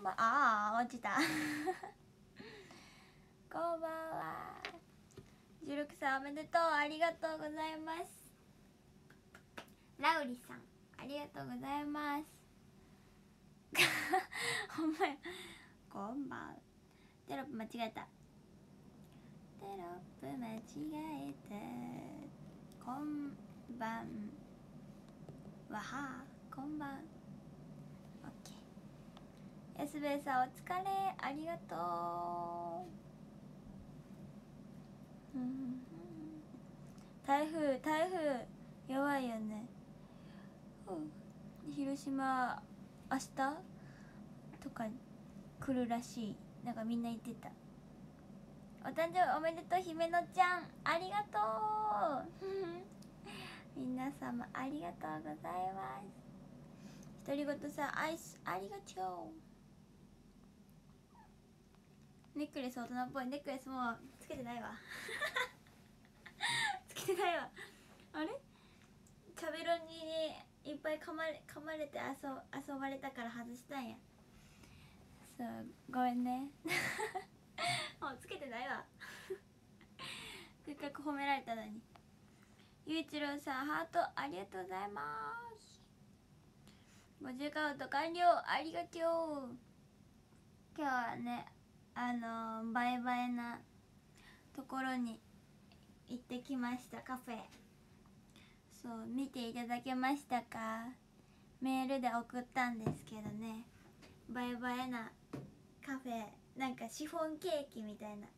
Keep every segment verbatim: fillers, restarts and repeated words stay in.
ばん、ああ落ちたこんばんは。じゅうろくさいおめでとう、ありがとうございます。ラウリさんありがとうございますほんまや、こんばん、テロップ間違えた、テロップ間違えた、こんばんはは、こんばん、オッケー。やすべえさんお疲れ、ありがとう。うん台風台風やばいよね。広島明日とか来るらしい、なんかみんな言ってた。お誕生日おめでとう姫野ちゃん、ありがとう皆様ありがとうございます。独り言さんアイスありがとう。ネックレス大人っぽい。ネックレスもうつけてないわつけてないわ。あれチャベロにいっぱい噛まれ噛まれて遊遊ばれたから外したんや。そうごめんねもうつけてないわせっかく褒められたのに。ゆういちろうさんハートありがとうございます。ごじゅうカウント完了、ありがとう。今日はねあのー、バイバイなところに行ってきました。カフェ、そう見ていただけましたか。メールで送ったんですけどね、バイバイなカフェ、なんかシフォンケーキみたいな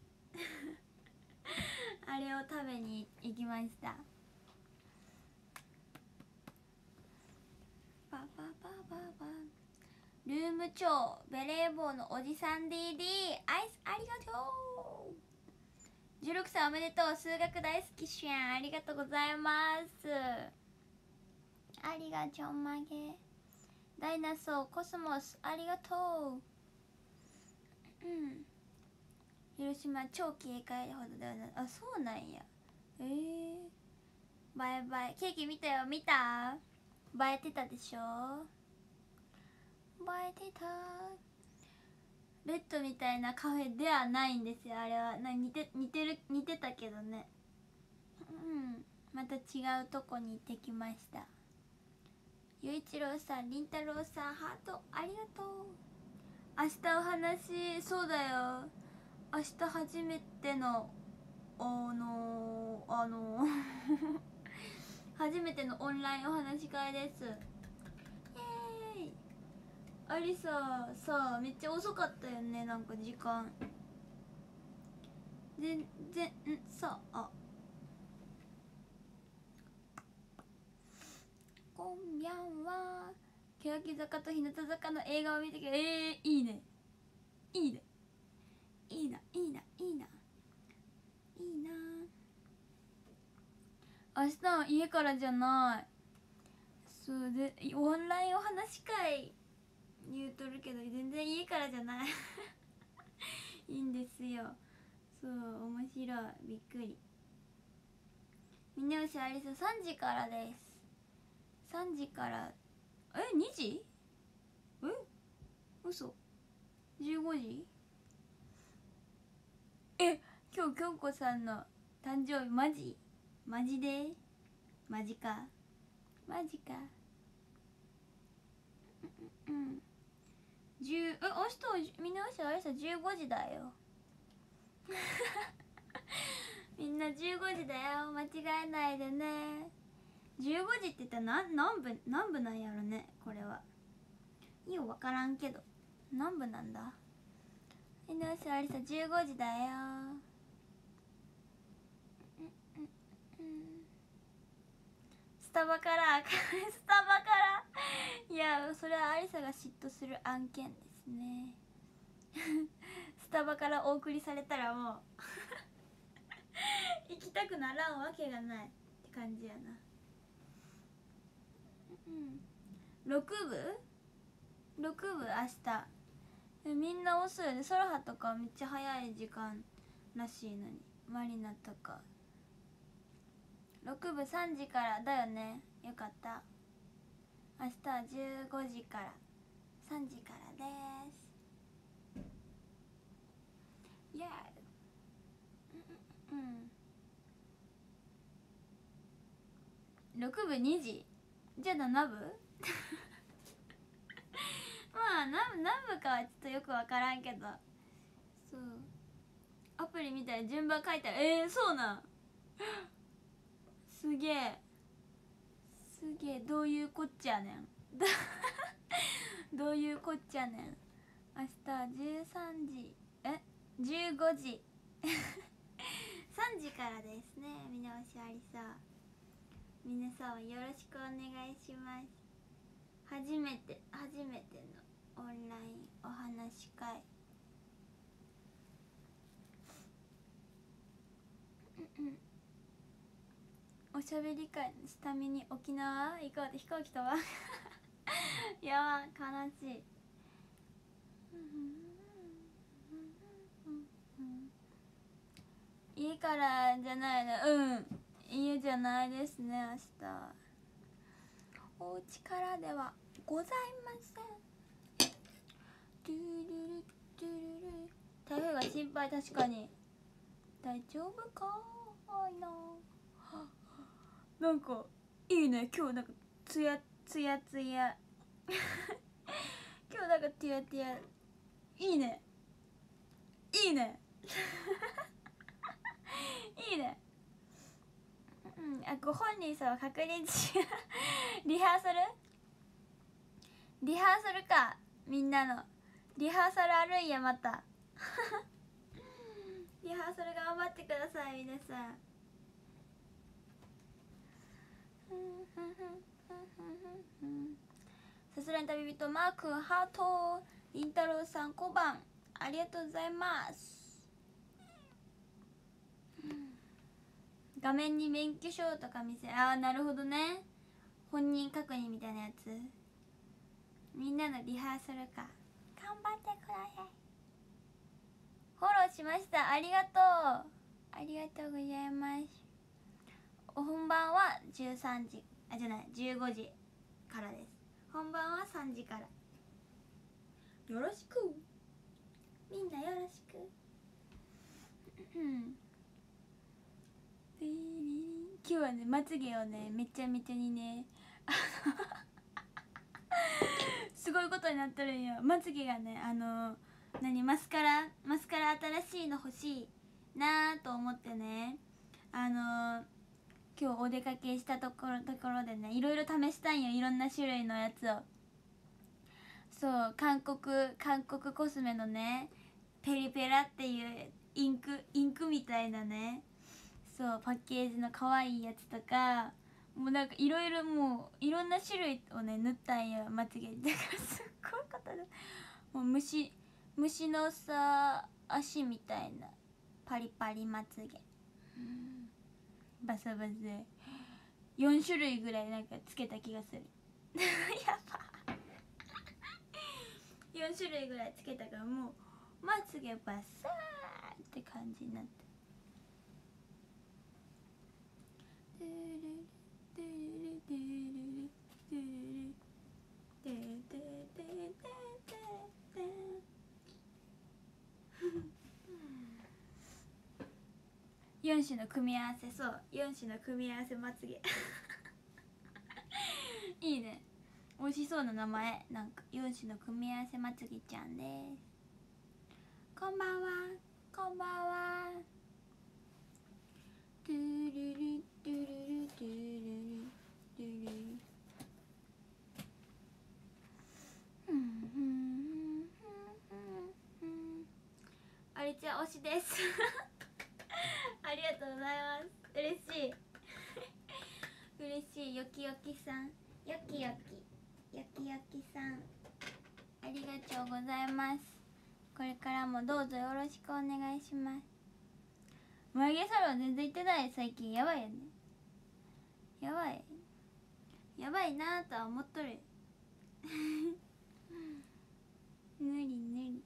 あれを食べに行きました。パパパパパルーム長ベレー帽のおじさん ディーディー アイスありがとう。じゅうろくさいおめでとう、数学大好きしゅんありがとうございます。ありがちょんまげダイナソーコスモスありがとう。うん広島超警戒ほどではない。あ、そうなんや。えー、バイバイケーキ見たよ。見た？映えてたでしょ。映えてた。レッドみたいなカフェではないんですよ、あれは。な似て似てる似てたけどね。うんまた違うとこに行ってきました。ゆういちろうさん、りんたろうさんハートありがとう。明日お話、そうだよ、明日初めてのあのー、あのー初めてのオンラインお話し会です。イエーイ。ありささめっちゃ遅かったよね、なんか時間全然んさあこんやんは欅坂と日向坂の映画を見てきて、えー、いいねいいねいいないいないいないいな。明日は家からじゃない。そうでオンラインお話し会言うとるけど全然家からじゃないいいんですよ。そう面白い、びっくり。峰吉ありささんじからです。さんじからえにじえ嘘じゅうごじえ今日京子さんの誕生日。マジマジでマジかマジかうんじゅうえ明日みんな明日あれさじゅうごじだよみんなじゅうごじだよ、間違えないでね。じゅうごじって言ったら何何部何部なんやろね、これはいいよ分からんけど何部なんだ。みんな明日あれさじゅうごじだよ。スタバからスタバからいやそれはアリサが嫉妬する案件ですねスタバからお送りされたらもう行きたくならんわけがないって感じやな。うんろく部ろく部明日みんな遅いよね。ソラハとかめっちゃ早い時間らしいのに、マリナとかろく部さんじからだよね。よかった。明日はじゅうごじからさんじからです。 ろく部にじじゃあなな部まあ何何部かはちょっとよく分からんけど、そうアプリ見たら順番書いてある。えー、そうなんすげえすげえ、どういうこっちゃねんどういうこっちゃねん。明日じゅうさんじえじゅうごじさんじからですね。見直しありさ、皆さんよろしくお願いします。初めて初めてのオンラインお話し会。うんうん、おしゃべり会の下見に沖縄行こうって飛行機飛ばいやー悲しい。家からじゃないの。うん家じゃないですね。明日お家からではございません。ドゥルルドゥルル、台風が心配。確かに大丈夫かいな。なんかいいね今日。なんかつやつやつや今日なんかつやつやいいねいいねいいね。うん、あご本人さんは確認しリハーサルリハーサルか。みんなのリハーサルあるんやまたリハーサル頑張ってください皆さん。さすらい旅人マー君ハート。りんたろうさん小判ありがとうございます。画面に免許証とか見せ、ああなるほどね、本人確認みたいなやつ。みんなのリハーサルか。頑張ってください。フォローしました。ありがとうありがとうございます。お本番はじゅうさんじあじゃないじゅうごじからです。本番はさんじから。よろしくみんなよろしくうん今日はねまつげをねめちゃめちゃにねすごいことになってるんよ。まつげがねあの何マスカラマスカラ新しいの欲しいなーと思ってね、あの今日お出かけしたところところでねいろいろ試したんよ。いろんな種類のやつを。そう韓国韓国コスメのねペリペラっていうインクインクみたいなね、そうパッケージの可愛いやつとか、もうなんかいろいろもういろんな種類をね塗ったんよまつげ。だからすっごいことだ。もう虫虫のさ足みたいなパリパリまつげ、うん、バサバサでよん種類ぐらいなんかつけた気がするやばよん種類ぐらいつけたからもうまつげバサーって感じになって。よん種の組み合わせ。そうよん種の組み合わせまつげいいね、美味しそうな名前。なんかよん種の組み合わせまつげちゃんです。こんばんはこんばんは。トゥルルトゥルルトゥルルトゥルルありちゃん推しですありがとうございます。嬉しい嬉しい。よきよきさんよきよきよきよきさんありがとうございます。これからもどうぞよろしくお願いします。眉毛サロン全然行ってない最近。やばいよねやばいやばいなとは思っとる無理無理。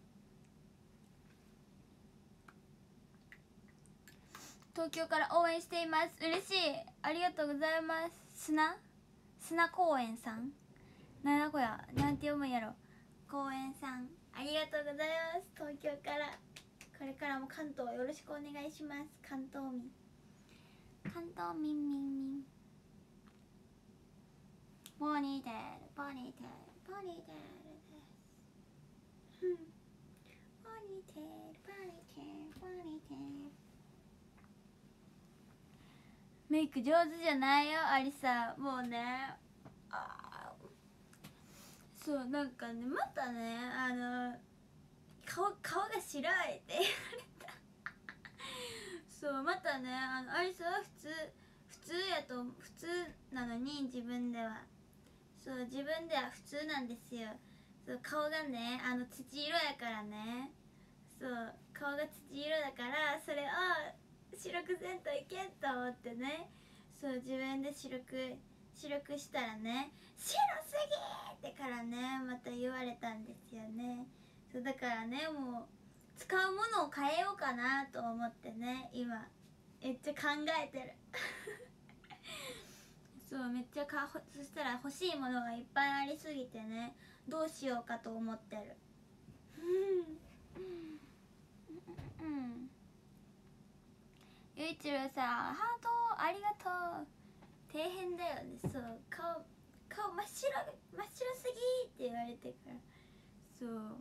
東京から応援しています。嬉しいありがとうございます。砂砂公園さんなんだこやなんて読むんやろ。公園さんありがとうございます。東京からこれからも関東よろしくお願いします。関東民関東民民民ポニーテールポニーテールポニーテールですポニーテールポニーテールポニーテール。メイク上手じゃないよアリサ。もうね、あそうなんかね、またね、あの顔顔が白いって言われたそうまたね、あのアリサは普通普通やと普通なのに、自分ではそう自分では普通なんですよ。そう顔がね、あの土色やからね、そう顔が土色だから、それを白くせんといけんと思ってね、そう自分で白く白くしたらね、白すぎーってからね、また言われたんですよね。そうだからね、もう使うものを変えようかなと思ってね、今めっちゃ考えてるそうめっちゃかそしたら欲しいものがいっぱいありすぎてね、どうしようかと思ってるうんうんゆいちろうさん、ハートありがとう。底辺だよね。そう顔顔真っ白真っ白すぎって言われてからそう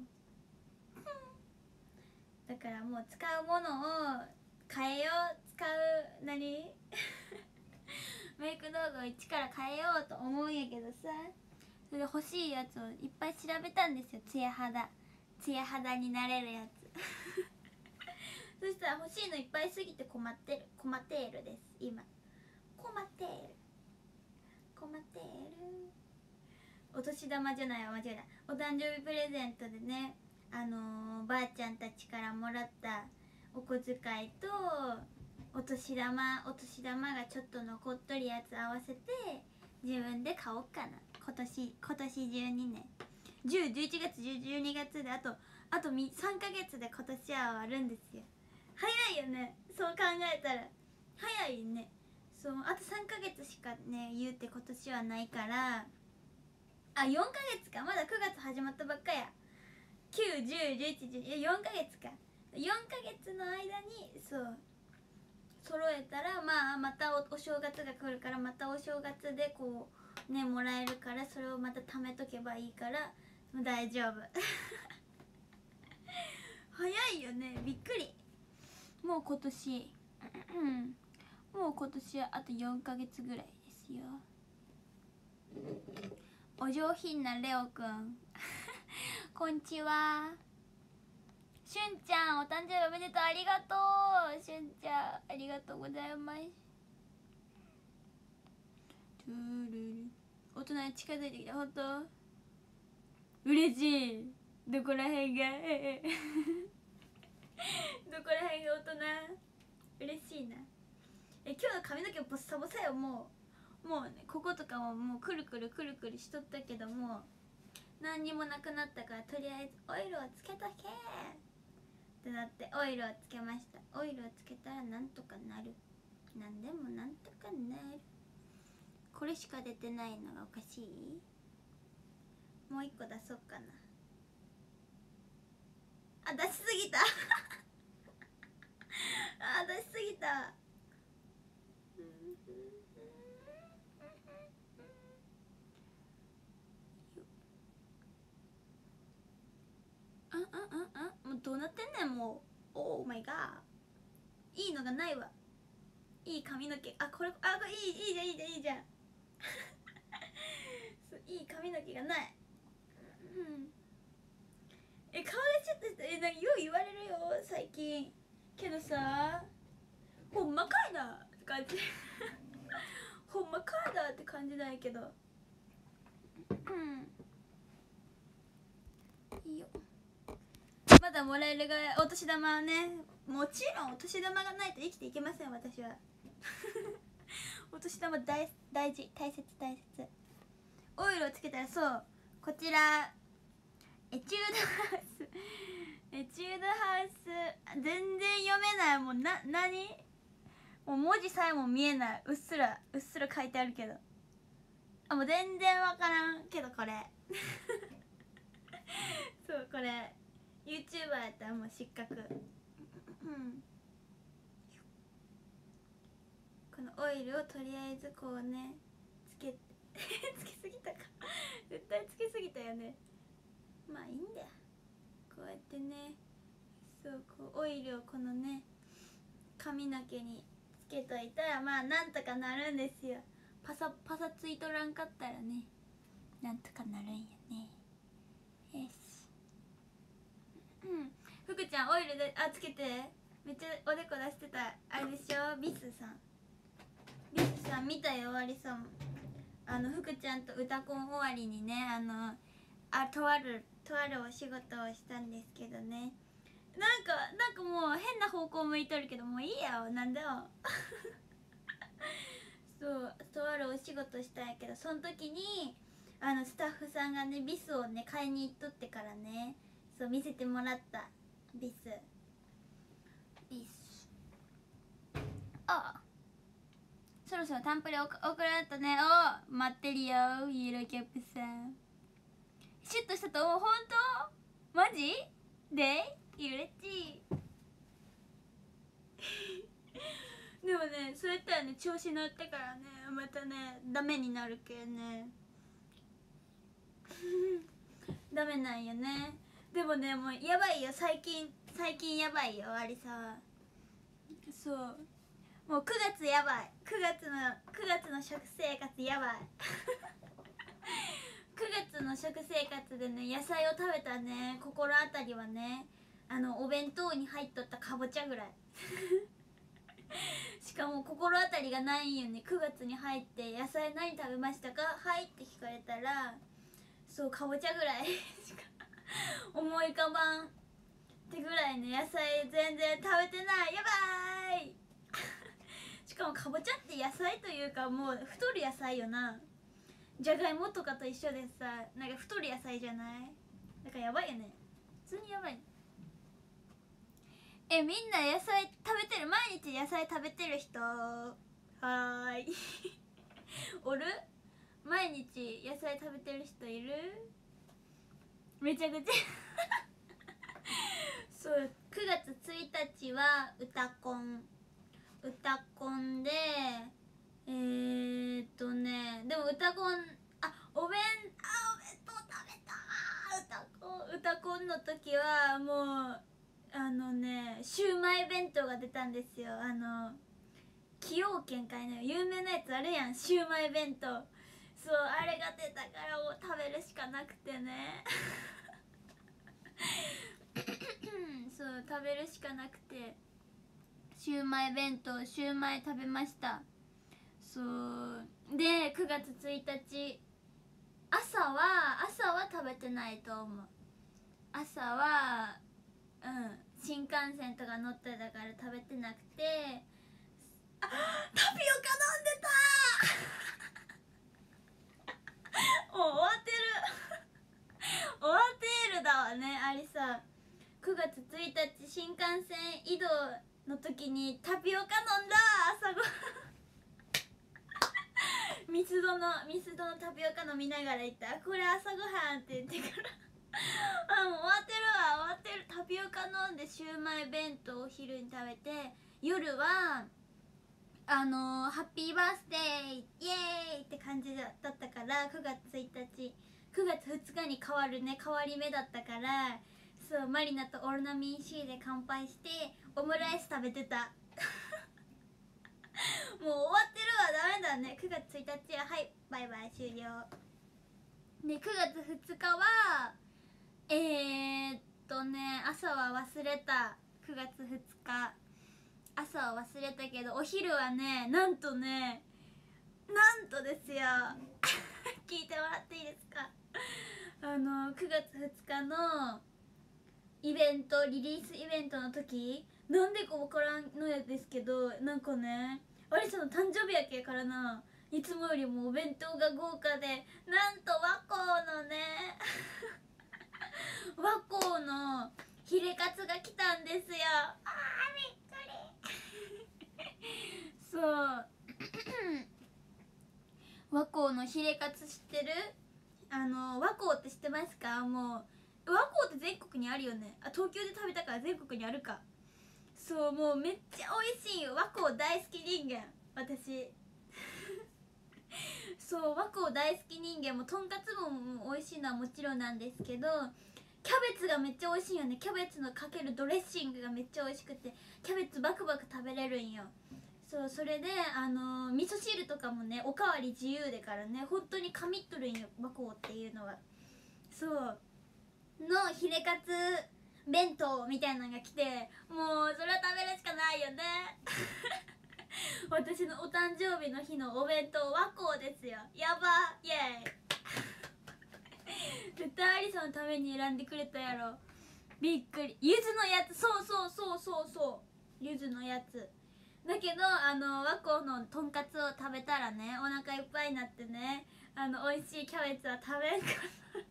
だからもう使うものを変えよう。使う何メイク道具を一から変えようと思うんやけどさ、それで欲しいやつをいっぱい調べたんですよ。ツヤ肌ツヤ肌になれるやつそしたら欲しいのいっぱいすぎて困ってる困っているです今。困っている困っている。お年玉じゃないわ、間違えた。お誕生日プレゼントでね、あのー、ばあちゃんたちからもらったお小遣いとお年玉お年玉がちょっと残っとるやつ合わせて自分で買おうかな。今年今年中にね、じゅう、じゅういちがつ、じゅう、じゅうにがつであとあとさんかげつで今年は終わるんですよ。早いよね、そう考えたら早いね。そうあとさんかげつしかね言うて今年はないから、あよんかげつか、まだくがつ始まったばっかや。きゅう、じゅう、じゅういち、じゅういち、よんかげつか。よんかげつの間にそう揃えたら、まあまた お, お正月が来るから、またお正月でこうねもらえるから、それをまた貯めとけばいいから大丈夫早いよね、びっくり。もう今年もう今年はあとよんかげつぐらいですよ。お上品なレオくんこんちは。しゅんちゃんお誕生日おめでとう。ありがとうしゅんちゃん、ありがとうございます。トゥルル大人に近づいてきた。ほんと嬉しい。どこらへんがどこらへんが大人嬉しいな。え今日の髪の毛ボッサボサよ。もうもうね、こことかももうくるくるくるくるしとったけども何にもなくなったから、とりあえずオイルをつけとけってなってオイルをつけました。オイルをつけたらなんとかなる。なんでもなんとかなる。これしか出てないのがおかしい。もう一個出そうかな。あ出しすぎたあ出しすぎたああああもうどうなってんねんもう。オーマイガー、いいのがないわ。いい髪の毛、あこれあこれいいいいじゃんいいじゃんいいじゃんそういい髪の毛がない。うんえ顔がちょっとえなんかよう言われるよ最近。けどさ、ほんまかいなって感じほんまかいなって感じないけど、うんいいよ。まだもらえるがお年玉はね、もちろんお年玉がないと生きていけません私はお年玉大大事、大切大切。オイルをつけたら、そうこちらエチュードハウスエチュードハウス全然読めない。もうな何もう文字さえも見えない。うっすらうっすら書いてあるけど、あもう全然わからんけどこれそうこれ YouTuber やったらもう失格。うんこのオイルをとりあえずこうねつけてつけすぎたか絶対つけすぎたよね。まあいいんだよ、こうやってね。そうこうオイルをこのね髪の毛につけといたらまあなんとかなるんですよ。パサパサついとらんかったらねなんとかなるんやね。よし。うん福ちゃんオイルであつけて、めっちゃおでこ出してたあれでしょ。ビスさんビスさん見たよ。ありさんあの福ちゃんと歌コン終わりにねあのあとあるとあるお仕事をしたんですけどね、なんかなんかもう変な方向向いとるけどもういいやなんだよそうとあるお仕事したんやけど、その時にあのスタッフさんがねビスをね買いに行っとってからね、そう見せてもらったビスビス。ああそろそろタンプレ送られたね。お待ってるよイエローキャップさん。シュッとしたと思う。ほんとマジでうれしいでもねそうやったらね調子乗ってからねまたねダメになるけんねダメなんよね。でもねもうやばいよ最近最近やばいよありさ。そうもうくがつやばい。くがつのくがつの食生活やばいくがつの食生活でね野菜を食べたね心当たりはねあのお弁当に入っとったかぼちゃぐらいしかも心当たりがないんよね。くがつに入って野菜何食べましたかはいって聞かれたらそうかぼちゃぐらいしか思い浮かばんってぐらいね野菜全然食べてない。やばーいしかもかぼちゃって野菜というかもう太る野菜よな。じゃがいもとかと一緒でさなんか太る野菜じゃない。だからやばいよね普通にやばい。えみんな野菜食べてる？毎日野菜食べてる人はーいおる？毎日野菜食べてる人いる？めちゃくちゃそうくがつついたちは歌コン歌コンでえー、っとねでも歌コンあお弁あお弁当食べた歌コン歌コンの時はもうあのねシューマイ弁当が出たんですよ。あの崎陽軒かいの有名なやつあるやんシューマイ弁当。そうあれが出たからもう食べるしかなくてねそう食べるしかなくてシューマイ弁当シューマイ食べました。そうでくがつついたち朝は朝は食べてないと思う。朝はうん新幹線とか乗ってたから食べてなくてあタピオカ飲んでたもう終わってる終わってるだわねあれさ。くがつついたち新幹線移動の時にタピオカ飲んだ朝ごはんミスドのミスドのタピオカ飲みながら行ったこれ朝ごはんって言ってからあもう終わってるわ終わってる。タピオカ飲んでシューマイ弁当を昼に食べて夜はあのー、ハッピーバースデーイエーイって感じだったからくがつついたちくがつふつかに変わるね変わり目だったからそうマリナとオロナミン C で乾杯してオムライス食べてたもう終わってるわダメだね。くがつついたちははいバイバイ終了でくがつふつかはえー、っとね朝は忘れた。くがつふつか朝は忘れたけどお昼はねなんとねなんとですよ聞いてもらっていいですかあのくがつふつかのイベントリリースイベントの時なんでか分からんのやですけどなんかねアリサの誕生日やけからないつもよりもお弁当が豪華でなんと和光のね和光のヒレカツが来たんですよ。あーびっくりそう和光のヒレカツ知ってる？あの和光って知ってますか？もう和光って全国にあるよね。あ東京で食べたから全国にあるか。そうもうめっちゃ美味しいよ和光大好き人間私そう和光大好き人間もとんかつも美味しいのはもちろんなんですけど、キャベツがめっちゃ美味しいよね。キャベツのかけるドレッシングがめっちゃ美味しくて、キャベツバクバク食べれるんよ。そう、それであのー、味噌汁とかもねおかわり自由でからね、本当に神っとるんよ和光っていうのは。そうのヒレカツ弁当みたいなのが来て、もうそれは食べるしかないよね私のお誕生日の日のお弁当和光ですよ。やばイエーイ絶対アリサのために選んでくれたやろ。びっくり。ゆずのやつ、そうそうそうそうそう、ゆずのやつだけど、あの和光のとんかつを食べたらねお腹いっぱいになってね、あの美味しいキャベツは食べんから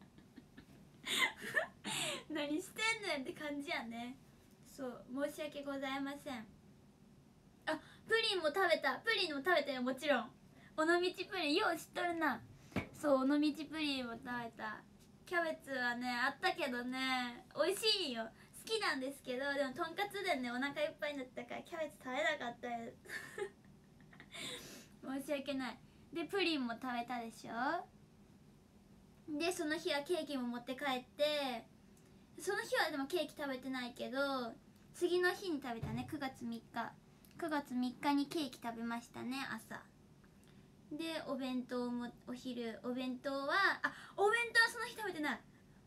何してんねんって感じやね。そう、申し訳ございません。あ、プリンも食べた、プリンも食べたよ、もちろん。尾道プリンよう知っとるな。そう、尾道プリンも食べた。キャベツはねあったけどね美味しいよ、好きなんですけど、でもとんかつでねお腹いっぱいになったからキャベツ食べなかったよ申し訳ない。でプリンも食べたでしょ。でその日はケーキも持って帰って、その日はでもケーキ食べてないけど次の日に食べたね。くがつみっかくがつみっかにケーキ食べましたね、朝で。お弁当もお昼、お弁当はあお弁当はその日食べてない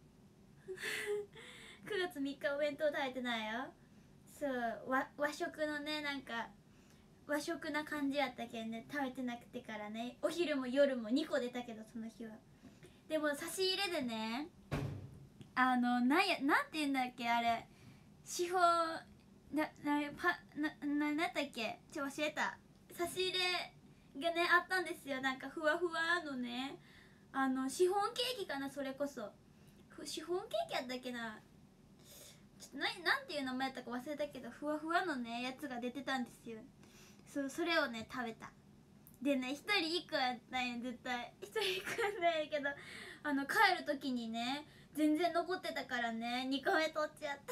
くがつみっかお弁当食べてないよ。そう、和和食のねなんか和食な感じやったけんね食べてなくてからね、お昼も夜もにこ出たけどその日は。でも差し入れでね、あのなんやなんて言うんだっけあれ、司法ななパなななんだっけちょ忘れた。差し入れがねあったんですよ。なんかふわふわのね、あのシフォンケーキかな、それこそシフォンケーキやったっけな、ちょっとななんていう名前やったか忘れたけど、ふわふわのねやつが出てたんですよ。そう、それをね食べた。でね、ひとりいっこやったんや、絶対ひとりいっこやったんやけど、あの帰る時にね全然残ってたからねにこめ取っちゃった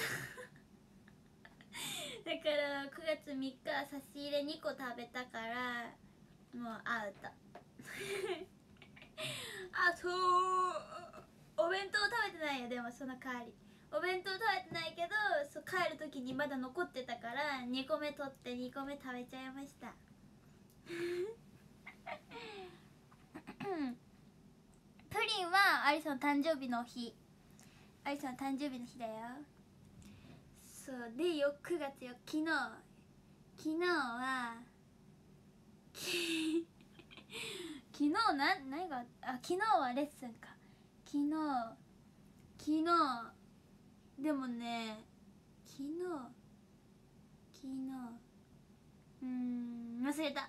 だからくがつみっか差し入れにこ食べたからもうアウトあ、そうお弁当食べてないよ。でもその代わりお弁当食べてないけど、そう帰る時にまだ残ってたからにこめ取ってにこめ食べちゃいましたプリンはアリサの誕生日の日、アリサの誕生日の日だよ。そうでよ、くがつよ昨日昨日は昨日な何があ昨日はレッスンか。昨日昨日でもね昨日昨日うーん忘れた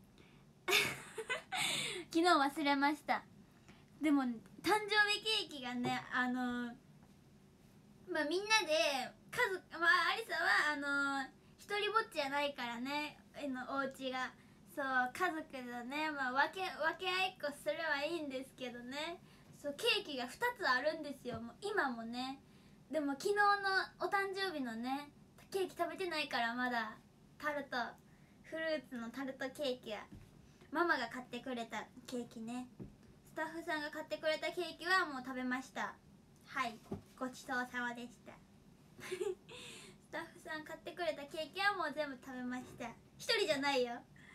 昨日忘れました。でも誕生日ケーキがね、あのまあみんなで家族、まあアリサはあの一人ぼっちじゃないからね、のお家がそう家族でね、まあ、分け分け合いっこすればいいんですけどね、そうケーキがふたつあるんですよ、もう今もね。でも昨日のお誕生日のねケーキ食べてないからまだタルトフルーツのタルトケーキはママが買ってくれたケーキね、スタッフさんが買ってくれたケーキはもう食べました。はい、ごちそうさまでしたスタッフさん買ってくれたケーキはもう全部食べました。一人じゃないよ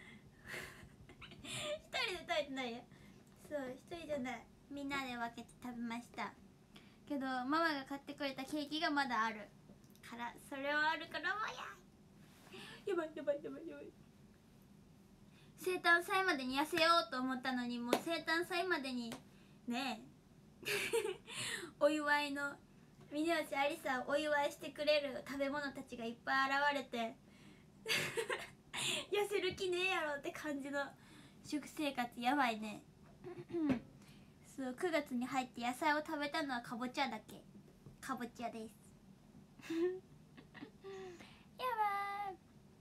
一人で食べてないよ。そう一人じゃない、みんなで分けて食べましたけど、ママが買ってくれたケーキがまだあるから、それはあるからもうややばいやばいやばいやばい。生誕祭までに痩せようと思ったのに、もう生誕祭までにねえお祝いの峯吉ありさをお祝いしてくれる食べ物たちがいっぱい現れて痩せる気ねえやろって感じの食生活やばいねそうくがつに入って野菜を食べたのはかぼちゃだけ。かぼちゃですやばー。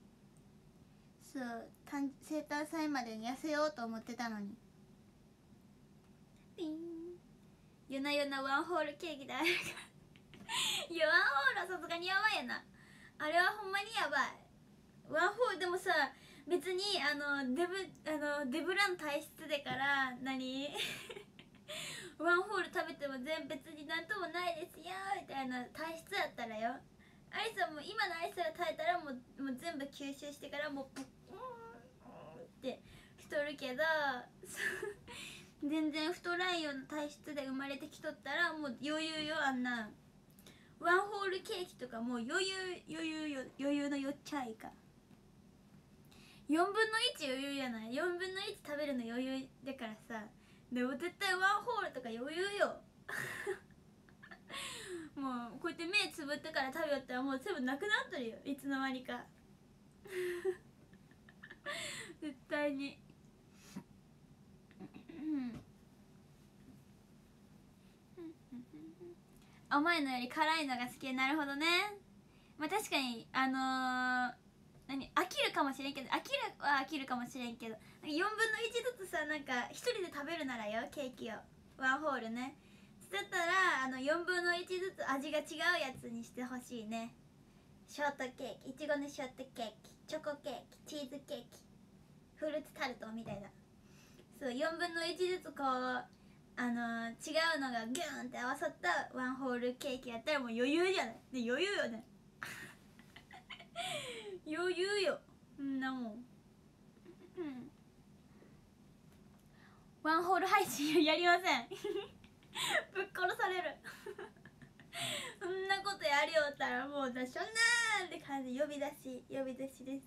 そう生誕祭までに痩せようと思ってたのにピン夜な夜なワンホールケーキであるからいやワンホールはさすがにやばいやな、あれはほんまにやばい。ワンホールでもさ、 別にあのデブあのデブラン体質でから何ワンホール食べても全別になんともないですよみたいな体質だったらよ、アリさんも今のアリさんが食べたらもうもう全部吸収してからもうブッって太るけど全然太らんような体質で生まれてきとったらもう余裕よ。あんなワンホールケーキとかもう余裕余裕よ、余裕のよっちゃいかよんぶんのいち余裕じゃない。よんぶんのいち食べるの余裕だからさ。でも絶対ワンホールとか余裕よもうこうやって目つぶってから食べよったらもう全部なくなっとるよ、いつの間にか絶対に甘いのより辛いのが好き。なるほどね。まあ確かにあのー、何飽きるかもしれんけど、飽きるは飽きるかもしれんけど、よんぶんのいちずつさ、なんかひとりで食べるならよ、ケーキをワンホールね。だったらあのよんぶんのいちずつ味が違うやつにしてほしいね。ショートケーキ、いちごのショートケーキ、チョコケーキ、チーズケーキ、フルーツタルトみたいな。そうよんぶんのいちずつこうあのー、違うのがギューンって合わさったワンホールケーキやったらもう余裕じゃない。で余裕よね余裕よ、んなもん、うん、ワンホール配信やりませんぶっ殺されるそんなことやりよったらもうだしょんなーって感じ。呼び出し呼び出しです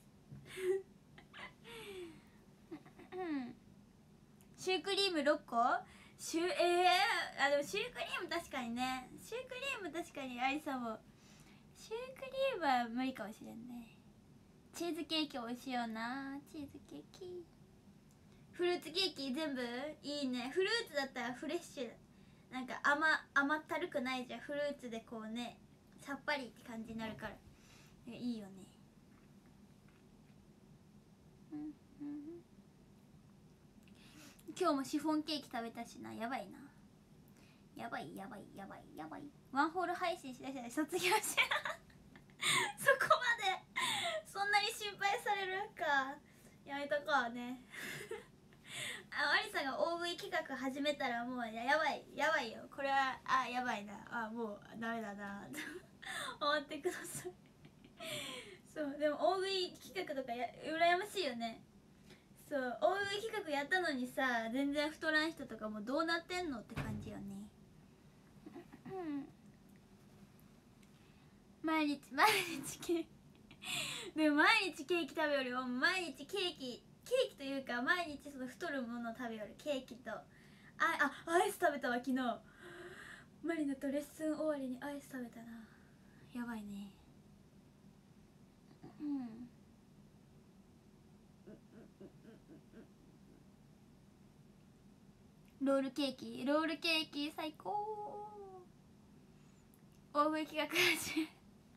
シュークリームろっこ、シューえー、あでもシュークリーム確かにね、シュークリーム確かにアリさんもシュークリームは無理かもしれんね。チーズケーキ美味しいよな。チーズケーキ、フルーツケーキ全部いいね。フルーツだったらフレッシュ、なんか甘甘ったるくないじゃん。フルーツでこうねさっぱりって感じになるからいいよね。うんうん、今日もシフォンケーキ食べたしな。やばいな、やばいやばいやばいやばい。ワンホール配信しだしたら卒業してそこまでそんなに心配されるか、やめとこうねあ、アリさんが大食い企画始めたらもう や, やばいやばいよこれは。あ、やばいなあ、もうダメだなと思ってくださいそうでも大食い企画とかや羨ましいよね。そう大食い企画やったのにさ全然太らん人とかもどうなってんのって感じよねうん毎日毎日ケーキでも毎日ケーキ食べよりも毎日ケーキケーキというか毎日その太るものを食べよる。ケーキとああアイス食べたわ昨日。マリナとレッスン終わりにアイス食べたな。やばいね。うんロールケーキロールケーキ最高。大食い企画始め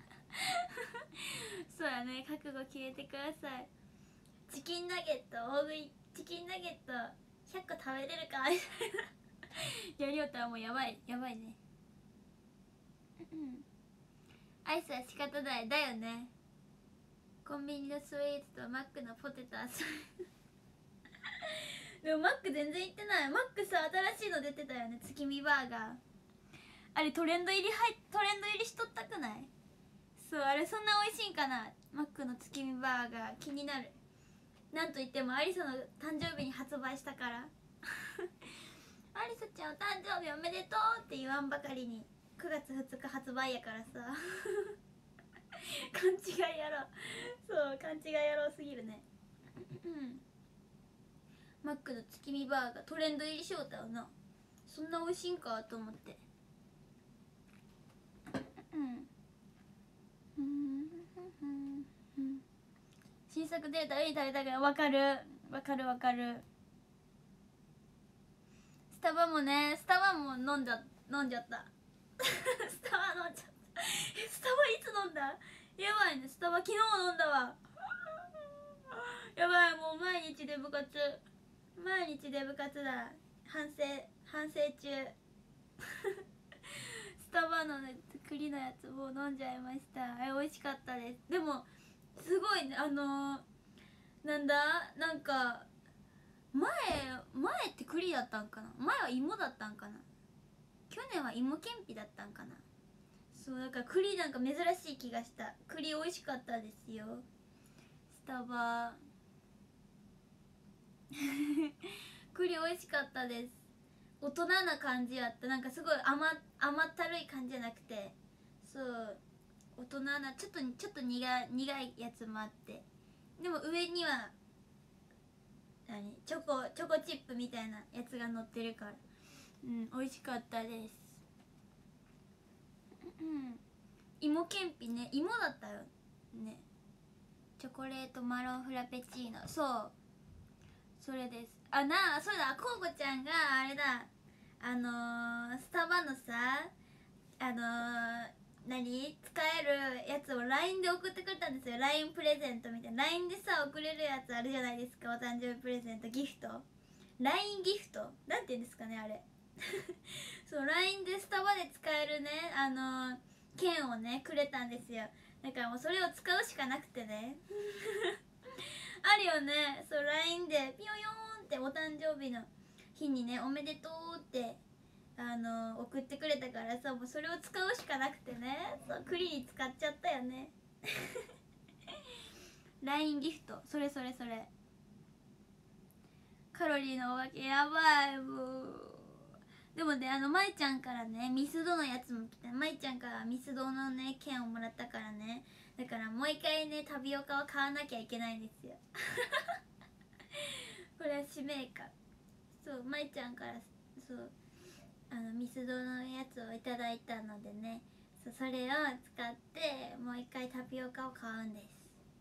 そうやね、覚悟決めてください。チキンナゲット大食いチキンナゲットひゃっこ食べれるかみたいなやりよったらもうやばいやばいねアイスは仕方ないだよね。コンビニのスイーツとマックのポテトはでもマック全然行ってない。マックさ新しいの出てたよね、月見バーガー。あれトレンド入り入トレンド入りしとったくない？そうあれそんな美味しいんかな。マックの月見バーガー気になる。なんといってもアリサの誕生日に発売したからアリサちゃんお誕生日おめでとうって言わんばかりにくがつふつか発売やからさ勘違いやろそう勘違いやろうすぎるねマックの月見バーガートレンド入りしようたよな。そんな美味しいんかと思って新作出るたびに食べたから分かる分かる分かる。スタバもね、スタバも飲んじゃ飲んじゃったスタバ飲んじゃったえスタバいつ飲んだ？やばいね、スタバ昨日飲んだわやばい、もう毎日で部活毎日で部活だ。反省反省中スタバの、ね、栗のやつもう飲んじゃいました。え美味しかったです。でもすごいね、あのー、 なんだなんか前前って栗だったんかな、前は芋だったんかな、去年は芋けんぴだったんかな。そうだから栗なんか珍しい気がした。栗美味しかったですよスタバ栗美味しかったです。大人な感じやった。なんかすごい甘甘ったるい感じじゃなくて、そう大人なちょっとちょっと苦苦いやつもあって、でも上には何チョコチョコチップみたいなやつが乗ってるから、うん美味しかったです。うん芋けんぴね、芋だったよね。チョコレートマロンフラペチーノ、そうそれです。あなあそうだ、こうこちゃんがあれだ、あのー、スタバのさあのー、何使えるやつを ライン で送ってくれたんですよ。 ライン プレゼントみたいな。 ライン でさ送れるやつあるじゃないですか、お誕生日プレゼントギフト、 ライン ギフトなんて言うんですかねあれそう ライン でスタバで使えるねあのー、券をねくれたんですよ。だからもうそれを使うしかなくてねあるよね、そう ライン でピヨヨーンってお誕生日の日にねおめでとうってあの送ってくれたからさ、もうそれを使うしかなくてね、そう栗に使っちゃったよねライン ギフト、それそれそれ。カロリーのお化けやばいもう。でもねあのまいちゃんからねミスドのやつも来た。まいちゃんからミスドのね券をもらったからね、だからもう一回ねタピオカを買わなきゃいけないんですよこれは使命感。そうまいちゃんからそうあのミスドのやつをいただいたのでね、そうそれを使ってもう一回タピオカを買うんです。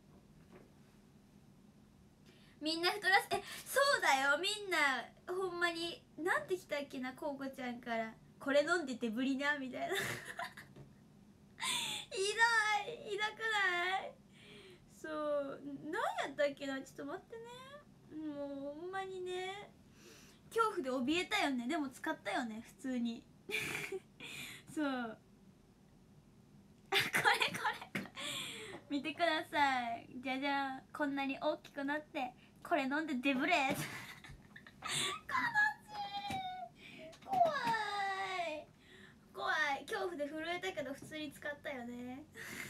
みんな太らせえそうだよ、みんなほんまになんて来たっけな、こうこちゃんからこれ飲んでてぶりなみたいなひどいひどくない？そう何やったっけな、ちょっと待ってね、もうほんまにね恐怖で怯えたよね。でも使ったよね普通にそうあこれこれこれ見てください、じゃじゃん、こんなに大きくなってこれ飲んでデブレー悲しい怖い怖い、恐怖で震えたけど普通に使ったよね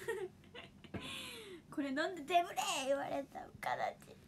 これ飲んでデブレー言われた、悲しい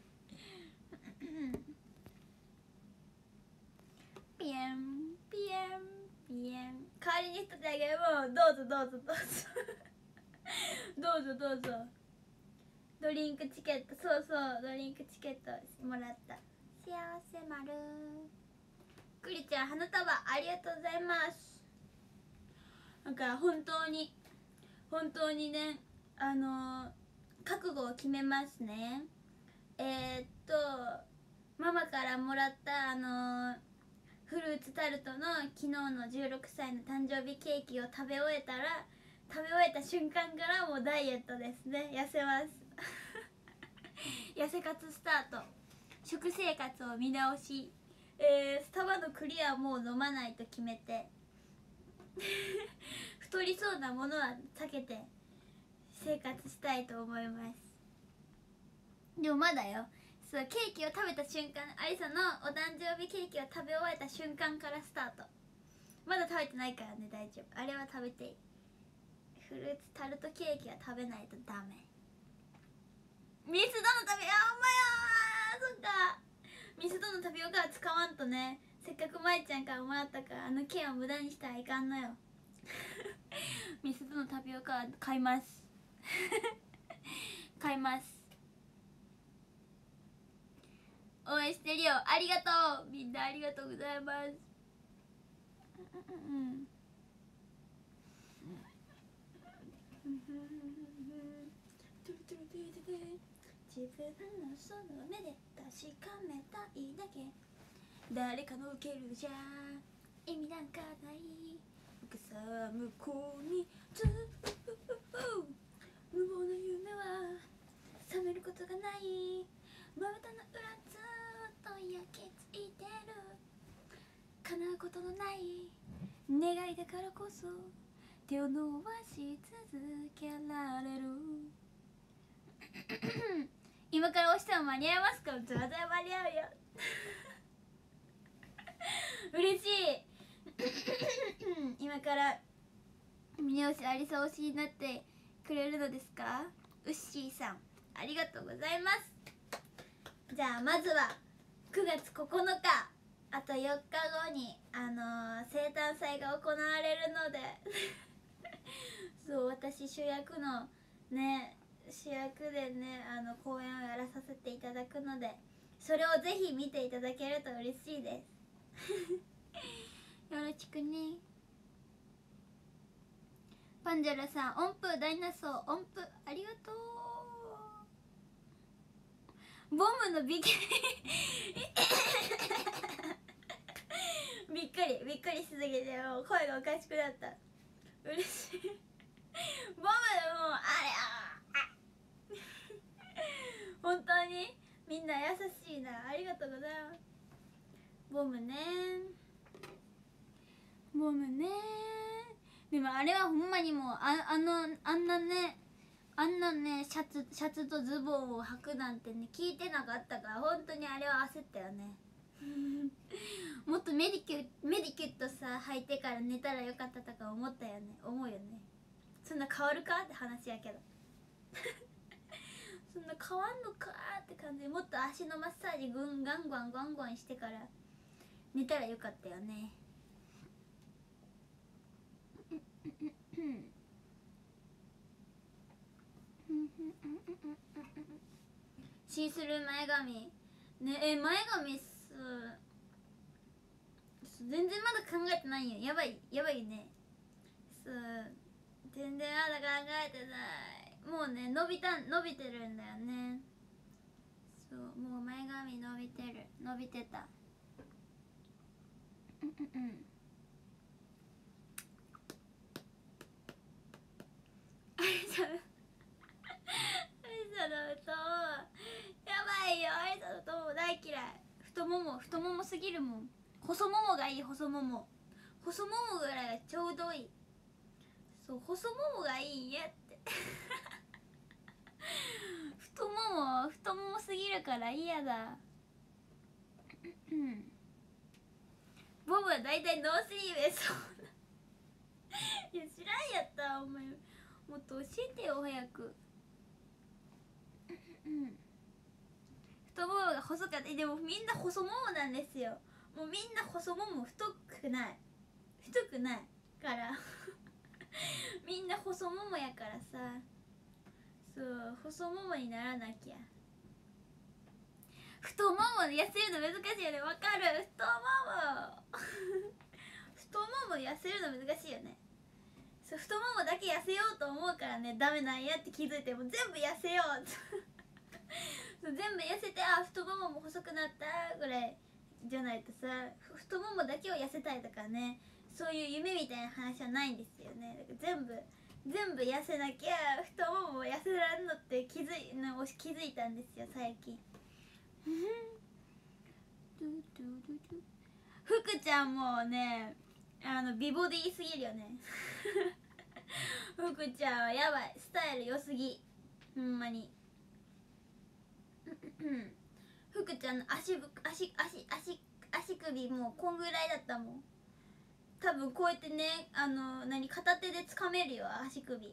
ピエンピエンピエン、代わりに一つあげる、もうどうぞどうぞどうぞどうぞどうぞ。ドリンクチケット、そうそうドリンクチケットもらった。幸せ丸くりちゃん花束ありがとうございます。なんか本当に本当にねあのー、覚悟を決めますね。えー、っとママからもらったあのー、フルーツタルトの昨日のじゅうろくさいの誕生日ケーキを食べ終えたら食べ終えた瞬間からもうダイエットですね。痩せます痩せ活スタート、食生活を見直し、えー、スタバのクリアもう飲まないと決めて太りそうなものは避けて生活したいと思います。でもまだよ、そうケーキを食べた瞬間、アリサのお誕生日ケーキを食べ終えた瞬間からスタート。まだ食べてないからね大丈夫、あれは食べていい。フルーツタルトケーキは食べないとダメ。ミスドのタピオカ、あんまやー、そっかミスドのタピオカは使わんとね、せっかくまいちゃんからもらったからあの券を無駄にしたらいかんのよミスドのタピオカは買います買います。応援してるよ、ありがとうみんな、ありがとうございます。うん自分のその目で確かめたいだけ、誰かの受けるじゃ意味なんかない、僕さ向こうにずっと無謀な夢は覚めることがない、まぶたの裏ずっと焼き付いてる、叶うことのない願いだからこそ手を伸ばし続けられる今今から押しても間に合いますか？絶対間に合うよ嬉しい今から峰押しありさ推しになってくれるのですか？ウッシーさんありがとうございます。じゃあまずはくがつここのか、あとよっかごにあのー、生誕祭が行われるのでそう私主役のね主役でねあの公演をやらさせていただくので、それをぜひ見ていただけると嬉しいですよろしくね。パンジャラさん音符ダイナソー音符ありがとう。ボムのびっくりびっくりびっくりしすぎてもう声がおかしくなった。嬉しいボムでもうあれあ本当にみんな優しいな、ありがとうございます。ボムねボムねでもあれはほんまにもう あ, あのあんなねあんなねシャツシャツとズボンを履くなんてね聞いてなかったから本当にあれは焦ったよねもっとメディキュメディキュッとさ履いてから寝たらよかったとか思ったよね思うよね。そんな変わるかって話やけどそんな変わんのかって感じで、もっと足のマッサージぐんガンガンガンガンしてから寝たらよかったよねシースルー前髪ねえ前髪っす全然まだ考えてないよ。やばいやばいね。そう全然まだ考えてない。もうね伸びた伸びてるんだよね。そうもう前髪伸びてる伸びてたうんうんうんあれじゃんあれじゃんとやばいよあれじゃんと大嫌い。太もも太ももすぎるもん。細ももがいい細もも細ももぐらいがちょうどいい。そう細ももがいいんやって太もも太ももすぎるから嫌だボブはだいたいノースリーブです。いや知らんやったお前もっと教えてよ早く太ももが細かった。でもみんな細ももなんですよ。もうみんな細もも太くない太くないからみんな細ももやからさ。そう細ももにならなきゃ。太ももで痩せるの難しいよね。わかる太もも太もも痩せるの難しいよね。そう太ももだけ痩せようと思うからねダメなんやって気づいても全部痩せようそう全部痩せてあ太ももも細くなったぐらいじゃないとさ太ももだけを痩せたいとかねそういう夢みたいな話はないんですよね。だから全部全部痩せなきゃ太もも痩せらんのって気づいの気づいたんですよ最近福ちゃんもねあの美ボディすぎるよね福ちゃんはやばいスタイル良すぎほんまに福ちゃんの足ぶ足足足足首もうこんぐらいだったもん。多分こうやってねあの何片手で掴めるよ足首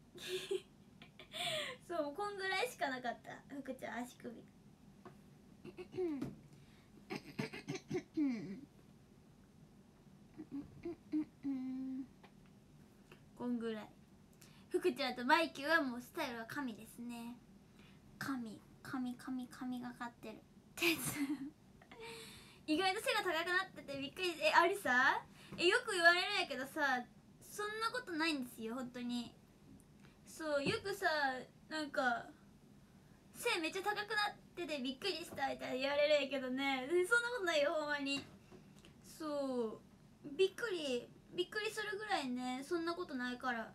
そうこんぐらいしかなかった福ちゃん足首こんぐらい。福ちゃんとマイキュはもうスタイルは神ですね。神神神神がかってる意外と背が高くなっててびっくり。えありさえよく言われるんやけどさそんなことないんですよ本当に。そうよくさなんか背めっちゃ高くなっててびっくりしたみたいな言われるんやけどねそんなことないよほんまに。そうびっくりびっくりするぐらいねそんなことないから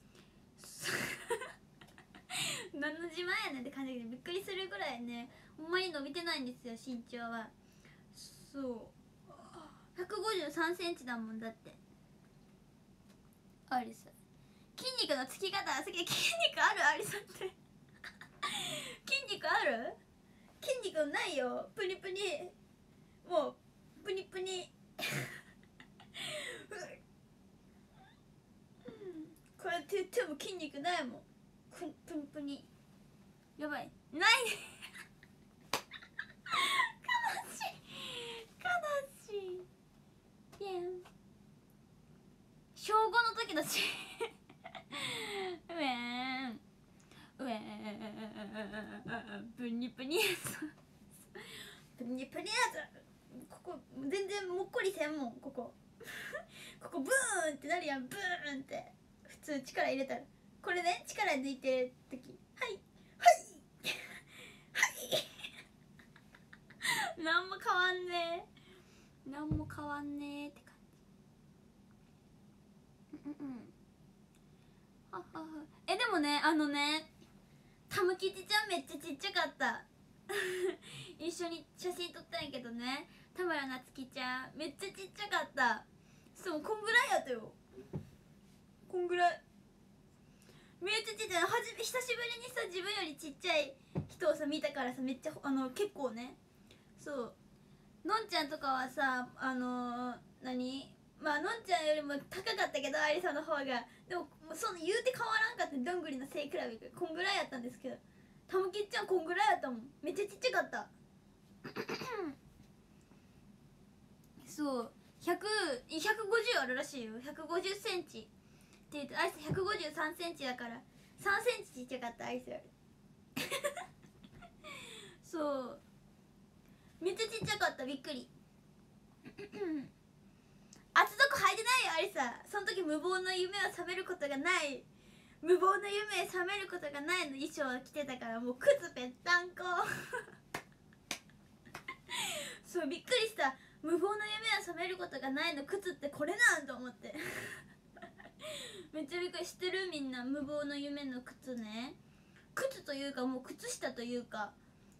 何の自慢やねんって感じでびっくりするぐらいねほんまに伸びてないんですよ身長は。そうひゃくごじゅうさんセンチだもんだって。ありさ筋肉のつき方好き。筋肉あるありさって筋肉あるる？筋肉ないよ、プニプニ、もうプニプニこうやって言っても筋肉ないもん。プニプニプニ、やばい、ないね悲しい悲しい。ピエン、小ごの時のしうえんうえんプニプニやつプニプニやつ、ここ全然もっこりせんもん。ここここブーンってなるやん、ブーンって。普通力入れたらこれね、力抜いてる時、はいはいはいなんも変わんねえ、なんも変わんねえって感じ。うんうんうん、ははは。えでもね、あのね、たむきちちゃんめっちゃちっちゃかった一緒に写真撮ったんやけどね、田村なつきちゃんめっちゃちっちゃかった。そう、こんぐらいやったよ、こんぐらい、めっちゃちっちゃい。はじめ久しぶりにさ、自分よりちっちゃい人をさ見たからさ、めっちゃあの結構ね、そうのんちゃんとかはさ、あのー、何まあのんちゃんよりも高かったけど、ありさの方が。でもその言うて変わらんかった。どんぐりの背比べがこんぐらいやったんですけど、たむきちゃんこんぐらいやったもん。めっちゃちっちゃかったそうひゃく、ひゃくごじゅうあるらしいよ。ひゃくごじゅっセンチって言うと、アイスひゃくごじゅうさんセンチだからさんセンチちっちゃかった、アイスよりそうめっちゃちっちゃかった、びっくり厚底履いてないよ、アリサ。その時無謀の夢を覚めることがない、無謀な夢を覚めることがないの衣装を着てたから、もう靴ぺったんこそうびっくりした。無謀な夢を覚めることがないの靴ってこれなんと思ってめっちゃびっくり。知ってる？みんな無謀の夢の靴ね。靴というかもう靴下というか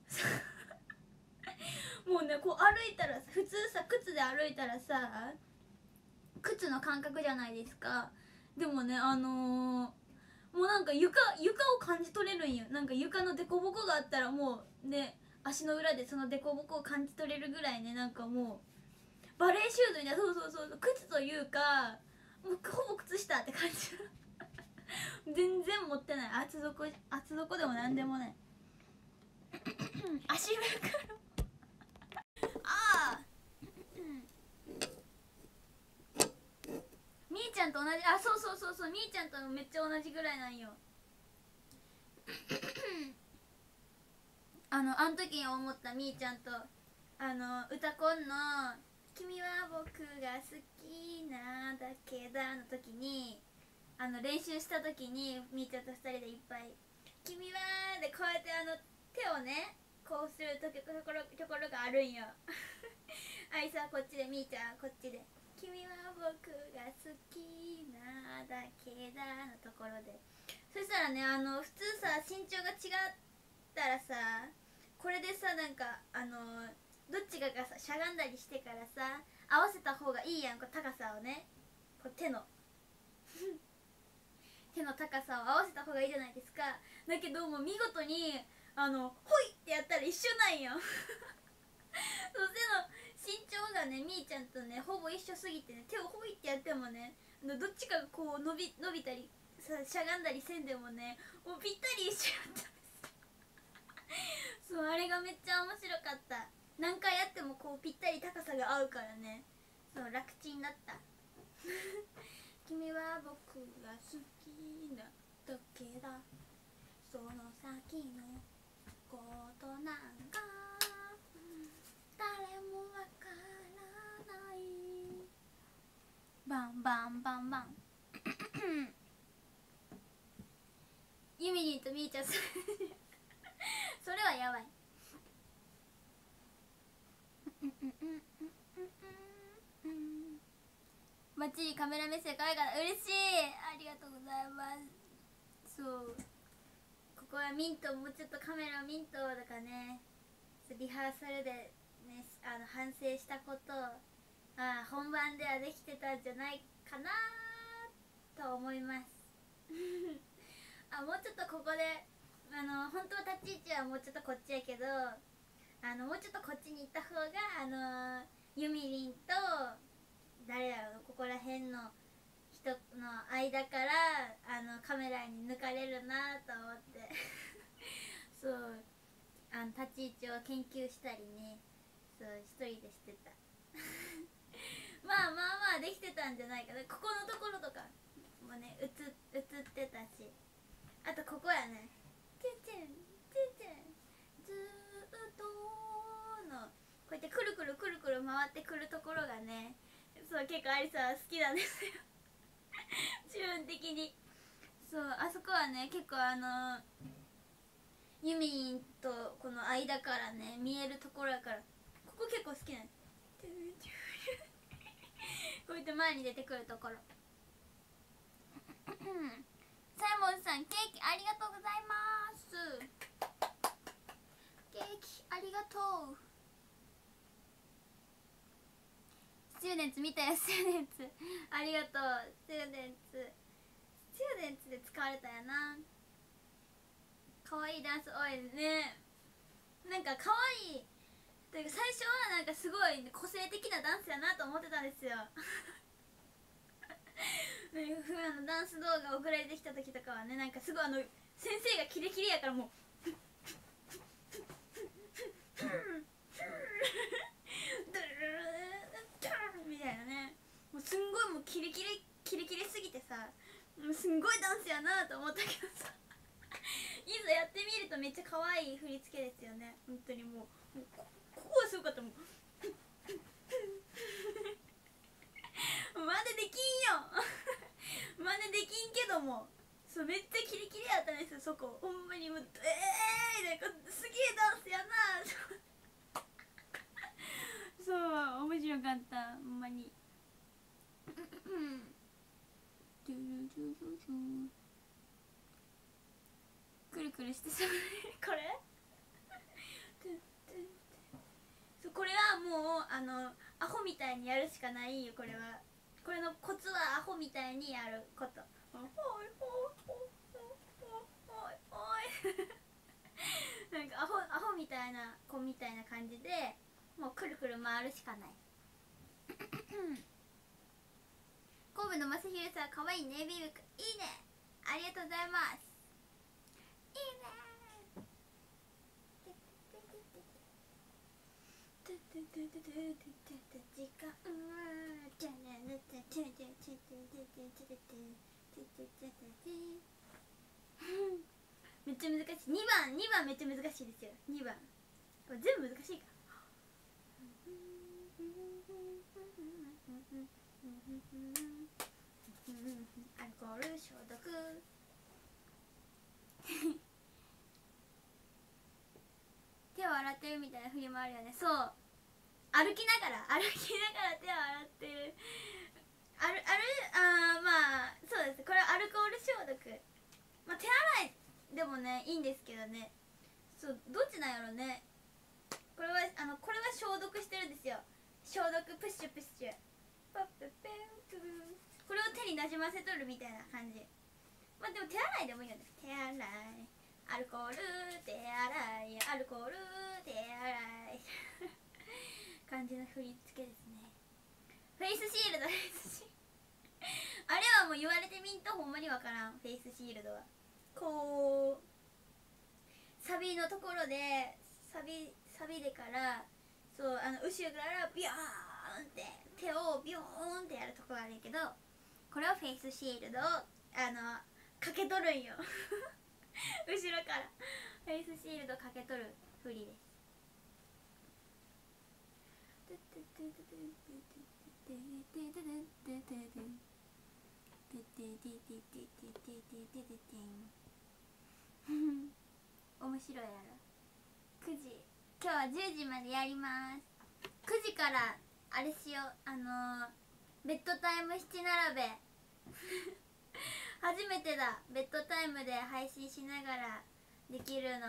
もうね、こう歩いたら普通さ、靴で歩いたらさ靴の感覚じゃないですか。でもね、あのー、もうなんか床床を感じ取れるんよ。なんか床の凸凹があったらもうね、足の裏でその凸凹を感じ取れるぐらいね、なんかもうバレーシューズにな、そうそうそう、靴というかもうほぼ靴下って感じ全然持ってない。厚底厚底でもなんでもない足袋ああみーちゃんと同じ、あ、そうそうそうそう、みーちゃんとめっちゃ同じぐらいなんよあのあん時に思った。みーちゃんとあの歌コンの「君は僕が好きなんだけど」の時に、あの練習した時にみーちゃんとふたりでいっぱい「君は」でこうやってあの手をねこうするところところがあるんよあいさこっちで、みーちゃんこっちで「君は僕が好きなんだけど」のところで、そしたらね、あの普通さ身長が違ったらさ、これでさ、なんかあのどっちかがさしゃがんだりしてからさ合わせた方がいいやん、こう高さをね、こう手の手の高さを合わせた方がいいじゃないですか。だけどもう見事にあのほいってやったら一緒なんよそう、手の身長がね、みーちゃんとねほぼ一緒すぎてね、手をほいってやってもね、どっちかがこう伸び伸びたりさしゃがんだりせんでもね、もうぴったり一緒やったんですそう、あれがめっちゃ面白かった。何回やってもこうぴったり高さが合うからね、そう、楽ちんだった君は僕が好きなだけだ、その先のことなんか誰もわからない。バンバンバンバンユミリンとみーちゃんそれはやばいバッチリカメラ目線可愛いから、嬉しい、ありがとうございます。そう、ここはミント、もうちょっとカメラミントだからね、リハーサルでね、あの反省したことをあ本番ではできてたんじゃないかなと思いますあ、もうちょっとここであの本当は立ち位置はもうちょっとこっちやけど、あのもうちょっとこっちに行った方があのゆみりんと誰やろここら辺の人の間からあのカメラに抜かれるなと思ってそうあの立ち位置を研究したりね、そう一人でしてたまあまあまあできてたんじゃないかな。ここのところとかもね映映ってたし、あとここやね、チュンチュンチュンチュンずーっとのこうやってくるくるくるくる回ってくるところがね、そう結構アリサは好きなんですよ自分的に。そうあそこはね結構あのユミンとこの間からね見えるところやから、ここ結構好きなんですこうやって前に出てくるところサイモンさんケーキありがとうございます。ケーキありがとう。スチューデンツ見たよ。スチューデンツありがとう。スチューデンツスチューデンツで使われたやな。かわいいダンス多いね。なんかかわいいというか最初はなんかすごい個性的なダンスやなと思ってたんですよふあのダンス動画送られてきた時とかはね、なんかすごいあの先生がキレキレやからもうみたいなね、もうすんごいもうキレキレキレキレすぎてさ、もうすんごいダンスやなと思ったけどさいざやってみるとめっちゃ可愛い振り付けですよね。本当にもう、もう こ, ここがすごかったもん真似できんよ真似できんけども、そうめっちゃキレキレやったんですよ。そこほんまにもうえーなんかすげえダンスやなそう面白かったほんまにくるくるしてそうこれそうこれはもうあのアホみたいにやるしかないよ。これはこれのコツはアホみたいにやること。おいおいおいおいおいなんかアホアホみたいな子みたいな感じでもうくるくる回るしかない神戸の正弘さんかわいいネイビーウィークいいね、ありがとうございます。いいね時間めっちゃ難しい。にばんにばんめっちゃ難しいですよ。にばんこれ全部難しいかアルコール消毒手を洗ってるみたいな振りもあるよね。そう歩きながら歩きながら手を洗ってるあるあるあーまあそうです。これはアルコール消毒、まあ、手洗いでもねいいんですけどね。そうどっちなんやろね。これはあのこれは消毒してるんですよ。消毒プッシュプッシュパップペントゥー、これを手になじませとるみたいな感じ。まあでも手洗いでもいいよね。手洗いアルコール手洗いアルコール手洗い感じの振り付けですね。フェイスシールドフェイスシールドあれはもう言われてみんとほんまにわからん。フェイスシールドはこうサビのところでサビサビでからそうあの後ろからビヨーンって手をビヨーンってやるところがあるんやけど、これはフェイスシールドをあのかけとるんよ後ろからフェイスシールドかけとるふりです。面白いやろ。くじ今日はじゅうじまでやります。くじからあれしよう、あのー、ベッドタイム七並べ初めてだ。ベッドタイムで配信しながらできるの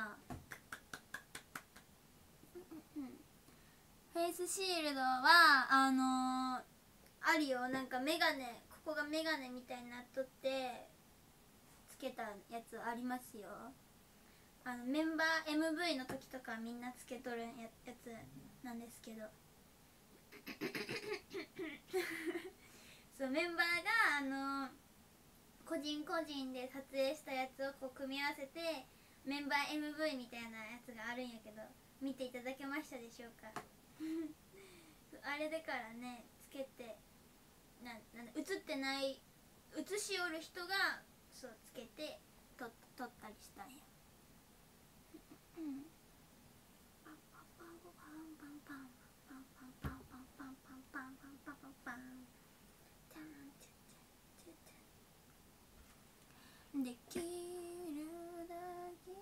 フェイスシールドはあのー、あるよ。なんかメガネ、ここがメガネみたいになっとってつけたやつありますよ。 あのメンバー エムブイ の時とかみんなつけとるややつなんですけどそうメンバーがあの個人個人で撮影したやつをこう組み合わせてメンバー エムブイ みたいなやつがあるんやけど、見ていただけましたでしょうかあれだからね、つけてななん映ってない映しおる人がそうつけて撮撮ったりしたんや。うんパンパンパンパンパンパンパンパンパンパンパンパンパンパンパンパンパンタンチャチャチャチャできるだけ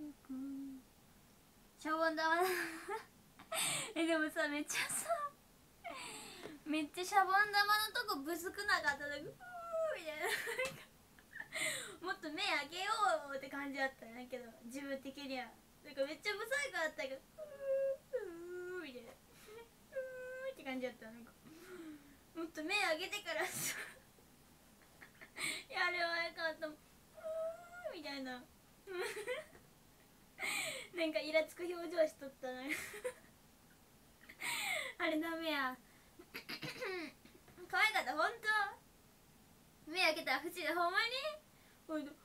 シャボン玉えでもさ、めっちゃさめっちゃシャボン玉のとこブスくなかったらグーみたいなもっと目開けようって感じだったんだけど、自分的にはなんかめっちゃブサイクだったけどうーみたいなうーって感じだった。なんかもっと目開けてからさやればよかったうーみたいななんかイラつく表情しとったなあれダメや可愛かった、ほんと目開けたら縁でほんまにほんと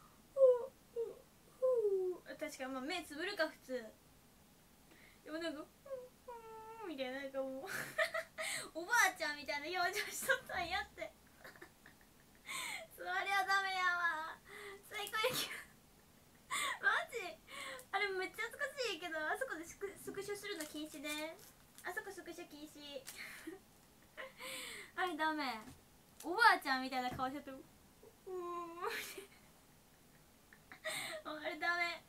確かまあ目つぶるか普通でもなんかみたいな、なんかもうおばあちゃんみたいな表情しとったんやってそれはダメやわ、最高やけどマジあれめっちゃ恥ずかしいけど、あそこでスク、スクショするの禁止ね、あそこスクショ禁止あれダメ、おばあちゃんみたいな顔しててうーんあれダメ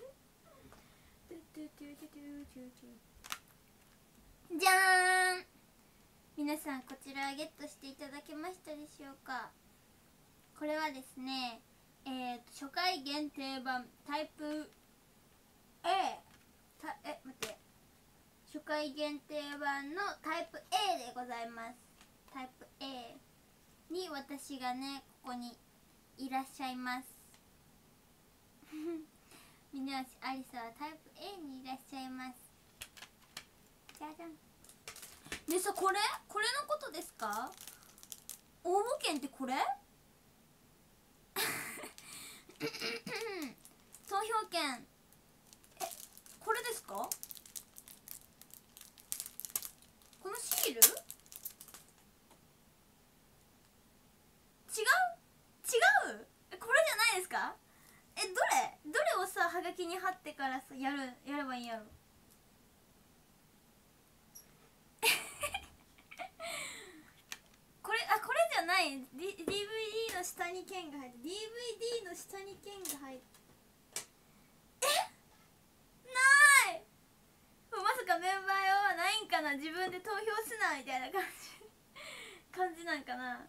じゃーん、皆さんこちらゲットしていただけましたでしょうか。これはですね、えーと初回限定版タイプ A たえ待って初回限定版のタイプ A でございます。タイプ A に私がねここにいらっしゃいますみなしありさはタイプ A にいらっしゃいます。じゃじゃんでさ、これこれのことですか？応募券ってこれ投票券、えこれですか？このシール違う違うえこれじゃないですか？えどれどれをさはがきに貼ってからさやるやればいいんやろこれあこれじゃない、D、ディーブイディー の下に剣が入って ディーブイディー の下に剣が入ってえないまさかメンバー用はないんかな、自分で投票すなみたいな感じ感じなんかな。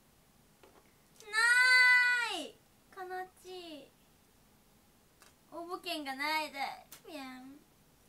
ないかなち応募券がないでぴゃん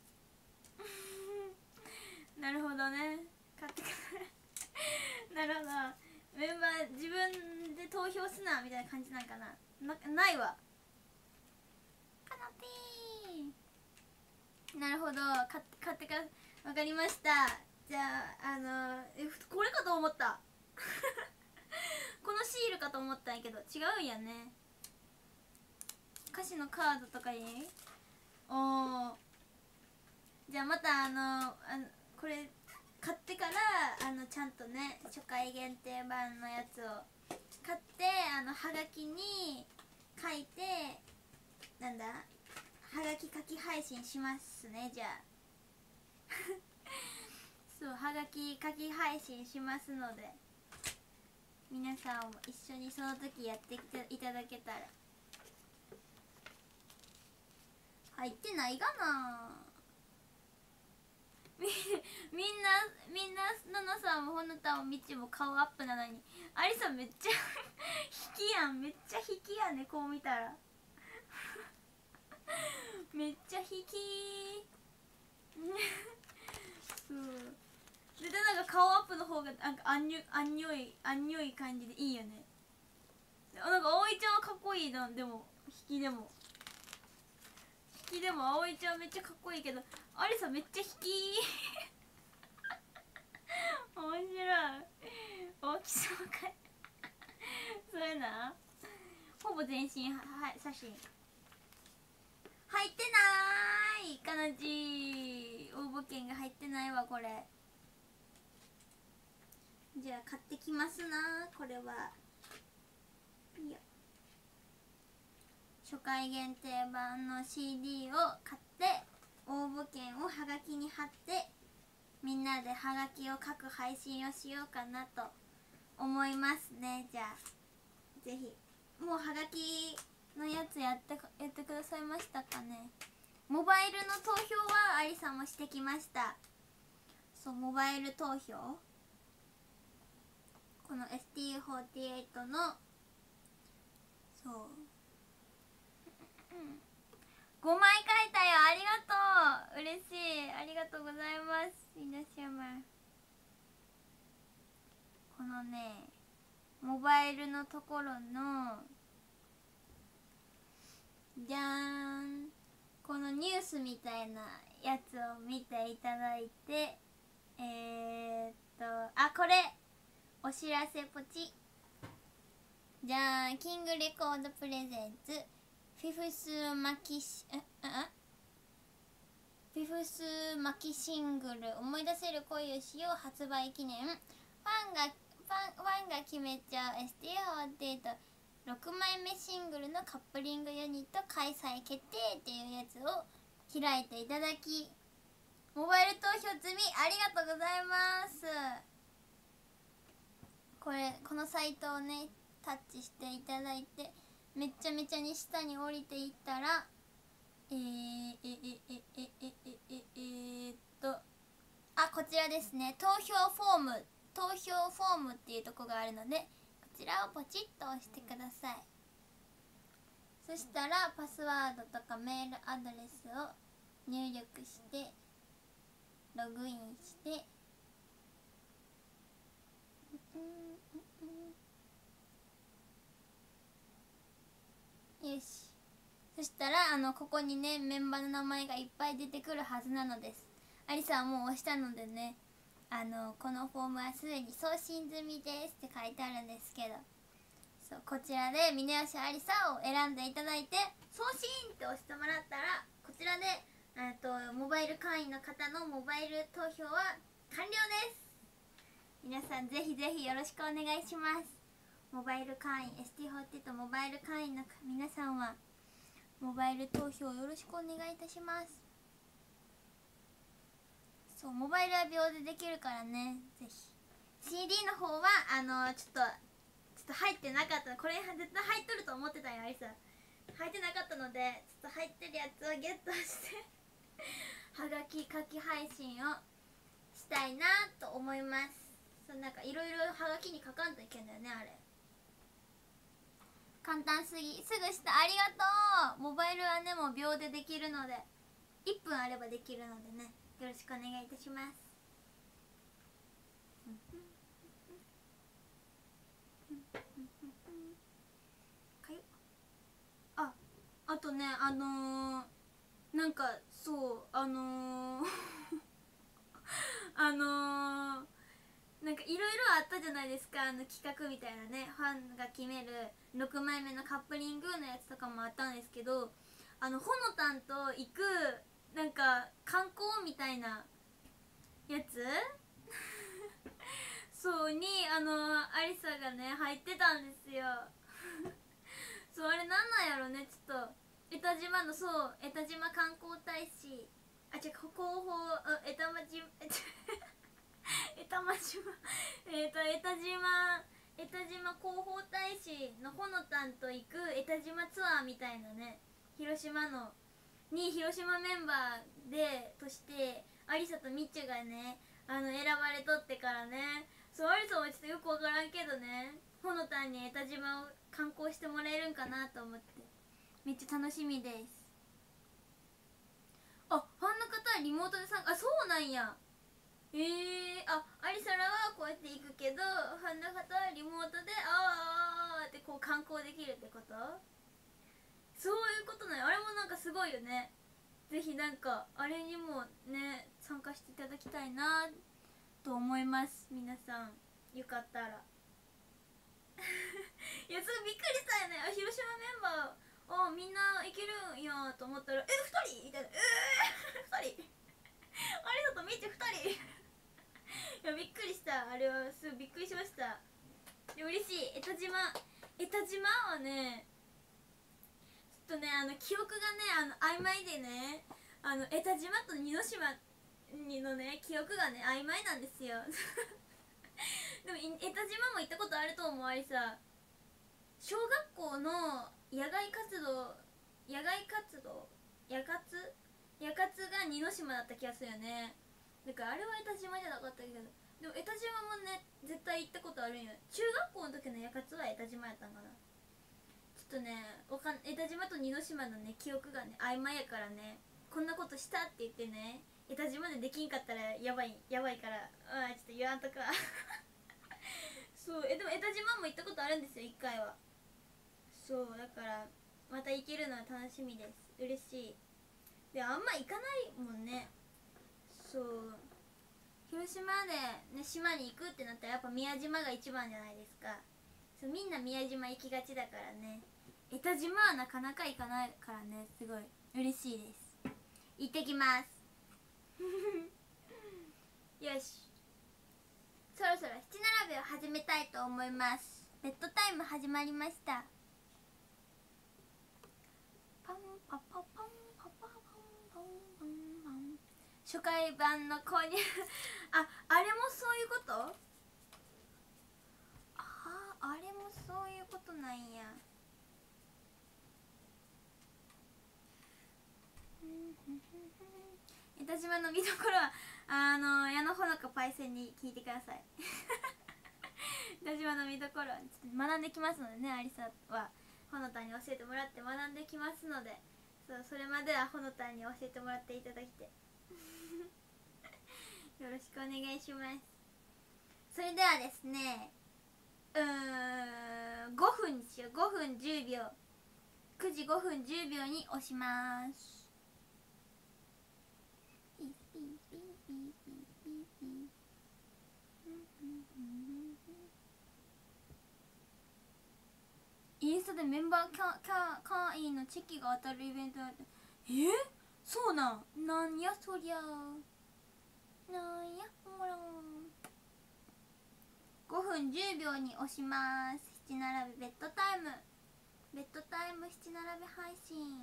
なるほどね、買ってくるなるほど、メンバー自分で投票すなみたいな感じなんかな。 な, ないわかなぴー。なるほど、買って買ってから分かりました。じゃああのえこれかと思ったこのシールかと思ったんやけど違うんやね。歌詞のカードとかにおー、じゃあまたあのあのこれ買ってからあのちゃんとね初回限定版のやつを買ってあのはがきに書いてなんだはがき書き配信しますね。じゃあそうはがき書き配信しますので皆さんも一緒にその時やっていただけたら。入ってないがなみみんなみんなナナさんもほのたもみちも顔アップなのにありさめっちゃ引きやん、めっちゃ引きやね、こう見たらめっちゃ引きそうでなんか顔アップの方がなんかあんにゅあんにょいあんにょい感じでいいよね。なんか葵ちゃんはかっこいいな。でも引きでも引きでも葵ちゃんめっちゃかっこいいけどありさめっちゃ引き面白い大きそうかいそういうなほぼ全身は、はい、写真入ってないかなじ応募券が入ってないわこれ。じゃあ買ってきますなこれは。いいよ初回限定版の シーディー を買って応募券をはがきに貼ってみんなではがきを書く配信をしようかなと思いますね。じゃあぜひもうはがきのやつやってやってくださいましたかね。モバイルの投票はありさんもしてきました。そうモバイル投票この エスティーフォーティーエイト のそうごまい書いたよありがとう嬉しいありがとうございます。いらっしゃいまこのねモバイルのところのじゃーんこのニュースみたいなやつを見ていただいてえー、っとあこれお知らせポチじゃーんキングレコードプレゼンツフィフスマキシえあフィフスマキシングル思い出せる恋をしよう発売記念ファンがファンファンが決めちゃう エスティーフォーティーエイトろくまいめシングルのカップリングユニット開催決定っていうやつを開いていただきモバイル投票済みありがとうございます。これこのサイトをねタッチしていただいてめっちゃめちゃに下に降りていったらえー、えええええええええー、っとあこちらですね投票フォーム投票フォームっていうとこがあるのでこちらをポチッと押してください。そしたらパスワードとかメールアドレスを入力してログインしてよしそしたらあのここにねメンバーの名前がいっぱい出てくるはずなのです。ありさはもう押したのでねあのこのフォームはすでに送信済みですって書いてあるんですけどそうこちらで峯吉ありさを選んでいただいて送信って押してもらったらこちらでえっとモバイル会員の方のモバイル投票は完了です。皆さんぜひぜひよろしくお願いします。モバイル会員 エスティーフォーティーエイト モバイル会員の皆さんはモバイル投票よろしくお願いいたします。そうモバイルは秒でできるからねぜひ シーディー の方はあのちょっとちょっと入ってなかったこれ絶対入っとると思ってたよありさ入ってなかったのでちょっと入ってるやつをゲットしてはがき書き配信をしたいなと思います。そうなんかいろいろはがきに書かんといけんだよねあれ簡単すぎすぐしたありがとう。モバイルはねもう秒でできるのでいっぷんあればできるのでねよろしくお願いいたします。かゆああとねあのー、なんかそうあのー、あのー、なんかいろいろあったじゃないですかあの企画みたいなねファンが決めるろくまいめのカップリングのやつとかもあったんですけどあのほのたんと行くなんか観光みたいなやつそうにあのアリサがね入ってたんですよそうあれなんなんやろねちょっと江田島のそう江田島観光大使あ違う広報江田島江田島えっと江田島江田島広報大使のほのたんと行く江田島ツアーみたいなね広島のに広島メンバーでとしてアリサとミッチュがねあの選ばれとってからねそうアリサはちょっとよく分からんけどねほのたんに江田島を観光してもらえるんかなと思ってめっちゃ楽しみです。あファンの方はリモートで参加あそうなんやえー、あアリサらはこうやって行くけどファンの方はリモートであーあーってこう観光できるってことそういうことなんやあれもなんかすごいよねぜひなんかあれにもね参加していただきたいなと思います。皆さんよかったらいやすごいびっくりしたよね。あ、広島メンバーあみんないけるんやと思ったらえふたりみたいな、えー、ふたりありがとうみーちゃんふたりいやびっくりした。あれはすごいびっくりしました。嬉しい。江田島江田島はねちょっとねあの記憶がねあの曖昧でね、あの江田島と似島にのね記憶がね曖昧なんですよでも江田島も行ったことあると思われさ、小学校の野外活動野外活動野活野活が似島だった気がするよね。だからあれは江田島じゃなかったけど、でも江田島もね絶対行ったことあるんよ。中学校の時の野活は江田島やったんかな。ちょっとねわかん江田島と似島のね記憶がね曖昧やからね、こんなことしたって言ってね江田島でできんかったらやばいやばいから、うんちょっと言わんとかそうえでも江田島も行ったことあるんですよいっかいは。そうだからまた行けるのは楽しみです。嬉しい。であんま行かないもんね。そう広島で、ね、島に行くってなったらやっぱ宮島が一番じゃないですか。そうみんな宮島行きがちだからね、江田島はなかなか行かないからね、すごい嬉しいです。行ってきますよし、そろそろ七並べを始めたいと思います。ベッドタイム始まりました。パンパパパンパパパンパンパンパン、初回版の購入あ、あれもそういうこと？ああ、あれもそういうことなんや。江田島の見どころはあの矢野ほのかパイセンに聞いてください江田島の見どころはちょっと学んできますのでね、ありさはほのたんに教えてもらって学んできますので、そうそれまではほのたんに教えてもらっていただきてよろしくお願いします。それではですね、うーんごふんにしよう。ごふんじゅうびょう、くじごふんじゅうびょうに押します。インスタでメンバーキャキャ会員のチェキが当たるイベントあって、えー、そうなん、なんやそりゃ、なんやほら。ごふんじゅうびょうに押します。七並べベッドタイム、ベッドタイム七並べ配信。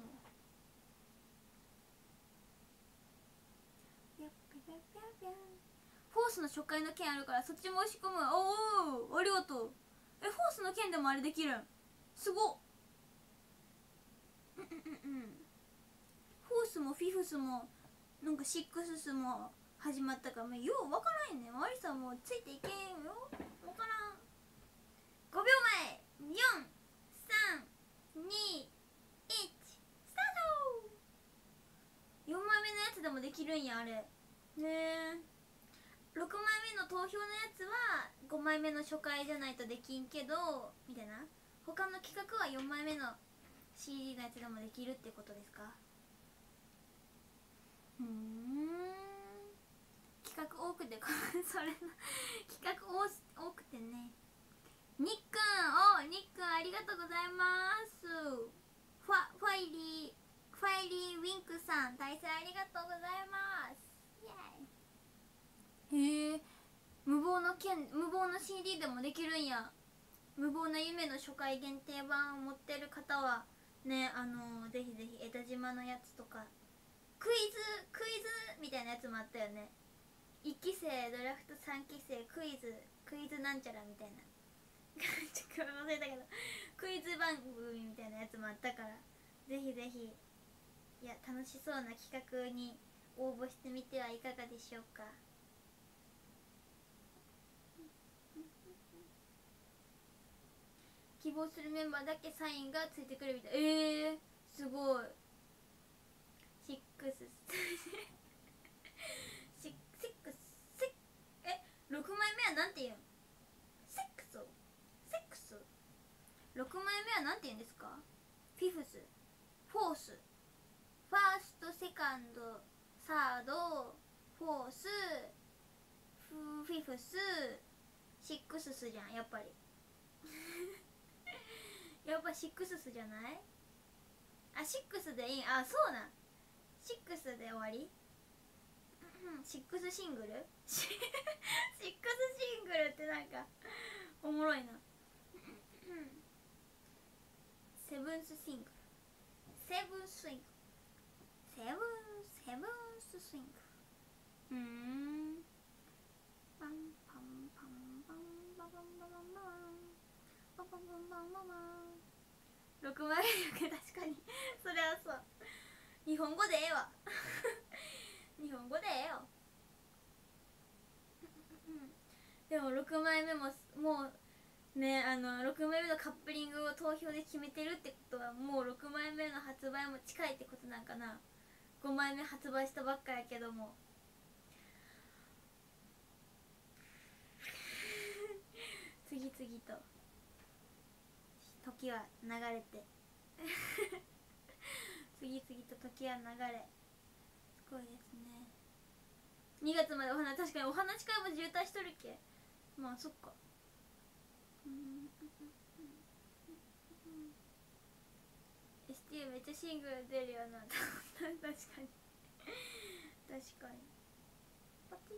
フォースの初回の件あるからそっちも押し込む。おおありがとう。えフォースの件でもあれできるん、すごっ。うんうんうんうん、フォースもフィフスもなんかシックススも始まったから、ようわからんねん。マリさんもついていけんよ、わからん。ごびょうまえ、よん、さん、に、いち、スタート。よんまいめのやつでもできるんやあれねえ。ろくまいめの投票のやつはごまいめの初回じゃないとできんけどみたいな、他の企画はよんまいめの シーディー のやつでもできるってことですか。ふーん、企画多くてそれの企画多くてね。にっくん、おにっくんありがとうございます。ファファイリーファイリーウィンクさん大成ありがとうございます。イエーイ。へえ、無謀の剣、無謀の シーディー でもできるんや。無謀な夢の初回限定版を持ってる方はね、あのー、ぜひぜひ江田島のやつとか、クイズクイズみたいなやつもあったよね。いっきせいドラフトさんきせいクイズクイズなんちゃらみたいなちょっと忘れたけどクイズ番組みたいなやつもあったから、ぜひぜひ、いや楽しそうな企画に応募してみてはいかがでしょうか。希望するメンバーだけサインがついてくるみたい。えー、すごい。シックスシックスえろくまいめはなんて言うん？セックスセックスろくまいめはなんて言うんですか？フィフス、フォース、ファースト、セセカンド、サード、フォース、フフィフス、シックススじゃんやっぱりやっぱシックススじゃない？あ、シックスでいい。あ、そうなん、シックスで終わり。シックスシングルシックスシングルってなんかおもろいなセブンスシングル、セブンスイングル、セブンセブンススイングル。うーん、パンパンパンパンパンパンパンパンパンパンパンパンパンパン。ろくまいめ確かにそれはそう、日本語でええわ日本語でええよでもろくまいめももうね、あのろくまいめのカップリングを投票で決めてるってことはもうろくまいめの発売も近いってことなんかな。ごまいめ発売したばっかやけども次々と時は流れて次々と時は流れ、すごいですね。にがつまでお花、確かにお話会も渋滞しとるっけ。まあそっか。うん エスティー めっちゃシングル出るよな確かに確かにパチッ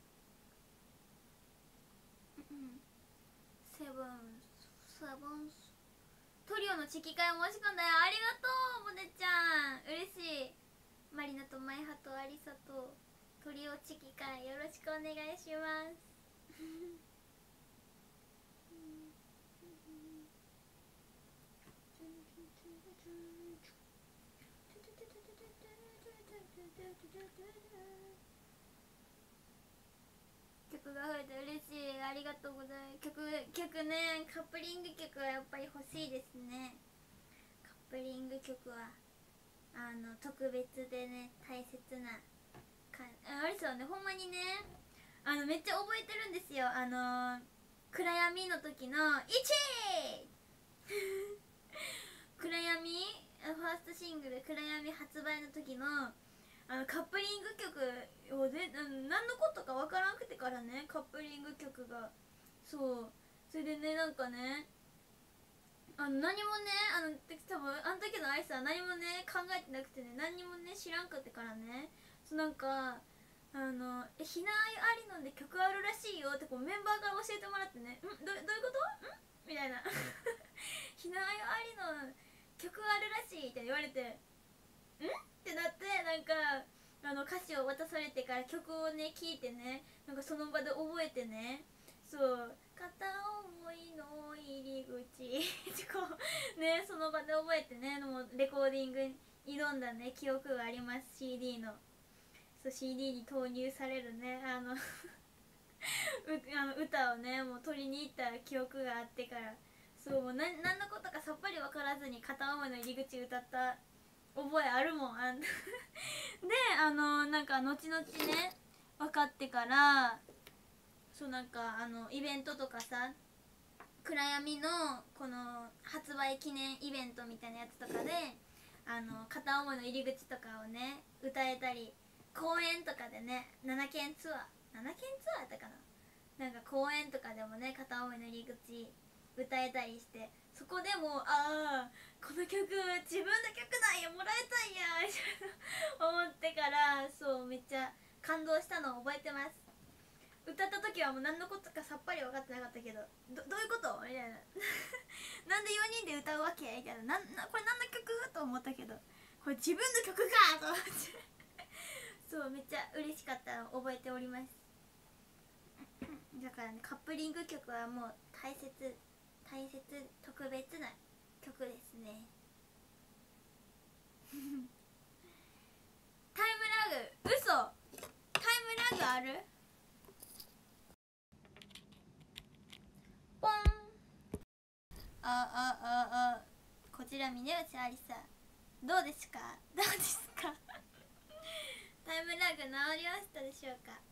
セブンセブンストリオのチキ会申し込んだよ。ありがとうモネちゃん、嬉しい。マリナとマイハとアリサとトリオチキ会よろしくお願いします曲が増えて嬉しい、ありがとうございます。曲曲ね、カップリング曲はやっぱり欲しいですね。カップリング曲はあの特別でね、大切なかあれさね、ほんまにね、あのめっちゃ覚えてるんですよ。あの暗闇の時のいち暗闇ファーストシングル暗闇発売の時のあのカップリング曲をで何のことかわからんくてからね、カップリング曲がそうそれでね、なんかね、あの何もね、あの多分あの時のアイスは何もね考えてなくてね、何にもね知らんくてからね、そうなんかあのえひなあいありのんで曲あるらしいよってこうメンバーから教えてもらってね、んどどういうことんみたいなひなあいありの曲あるらしいって言われて、んってなって、なんかあの歌詞を渡されてから曲をね聴いてね、なんかその場で覚えてね、そう片思いの入り口こうね、その場で覚えてね、もうレコーディングに挑んだね記憶があります。 シーディー のそう シーディー に投入されるねあのうあの歌をねもう取りに行った記憶があってから、そうもう何のことかさっぱり分からずに片思いの入り口歌った覚えあるもんあんであのなんか後々ね分かってから、そうなんかあのイベントとかさ、暗闇のこの発売記念イベントみたいなやつとかであの片思いの入り口とかをね歌えたり、公演とかでねななけんツアーななけんツアーやったかな、なんか公演とかでもね片思いの入り口歌えたりして、そこでもああこの曲自分の曲なんや、もらえたんやみたいな思ってから、そうめっちゃ感動したのを覚えてます。歌った時はもう何のことかさっぱり分かってなかったけど、 ど, どういうことみたいななんでよにんで歌うわけみたいな、なこれ何の曲と思ったけど、これ自分の曲かと思ってそうめっちゃ嬉しかったのを覚えておりますだからね、カップリング曲はもう大切大切特別な曲ですねタイムラグ、嘘タイムラグある？ポンああああこちら峰内ありさどうですかどうですかタイムラグ治りましたでしょうか？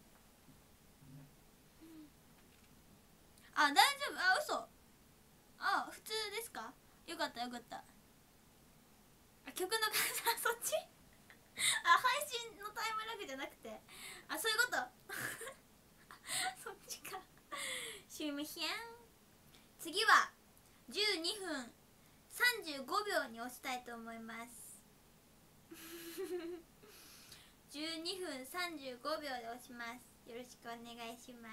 あ、大丈夫、あ、嘘あ、普通ですか？よかったよかった。曲の感想そっちあ、はじゃなくて、あ、そういうことそっちか。すいません。次はじゅうにふんさんじゅうごびょうに押したいと思いますじゅうにふんさんじゅうごびょうで押します。よろしくお願いします。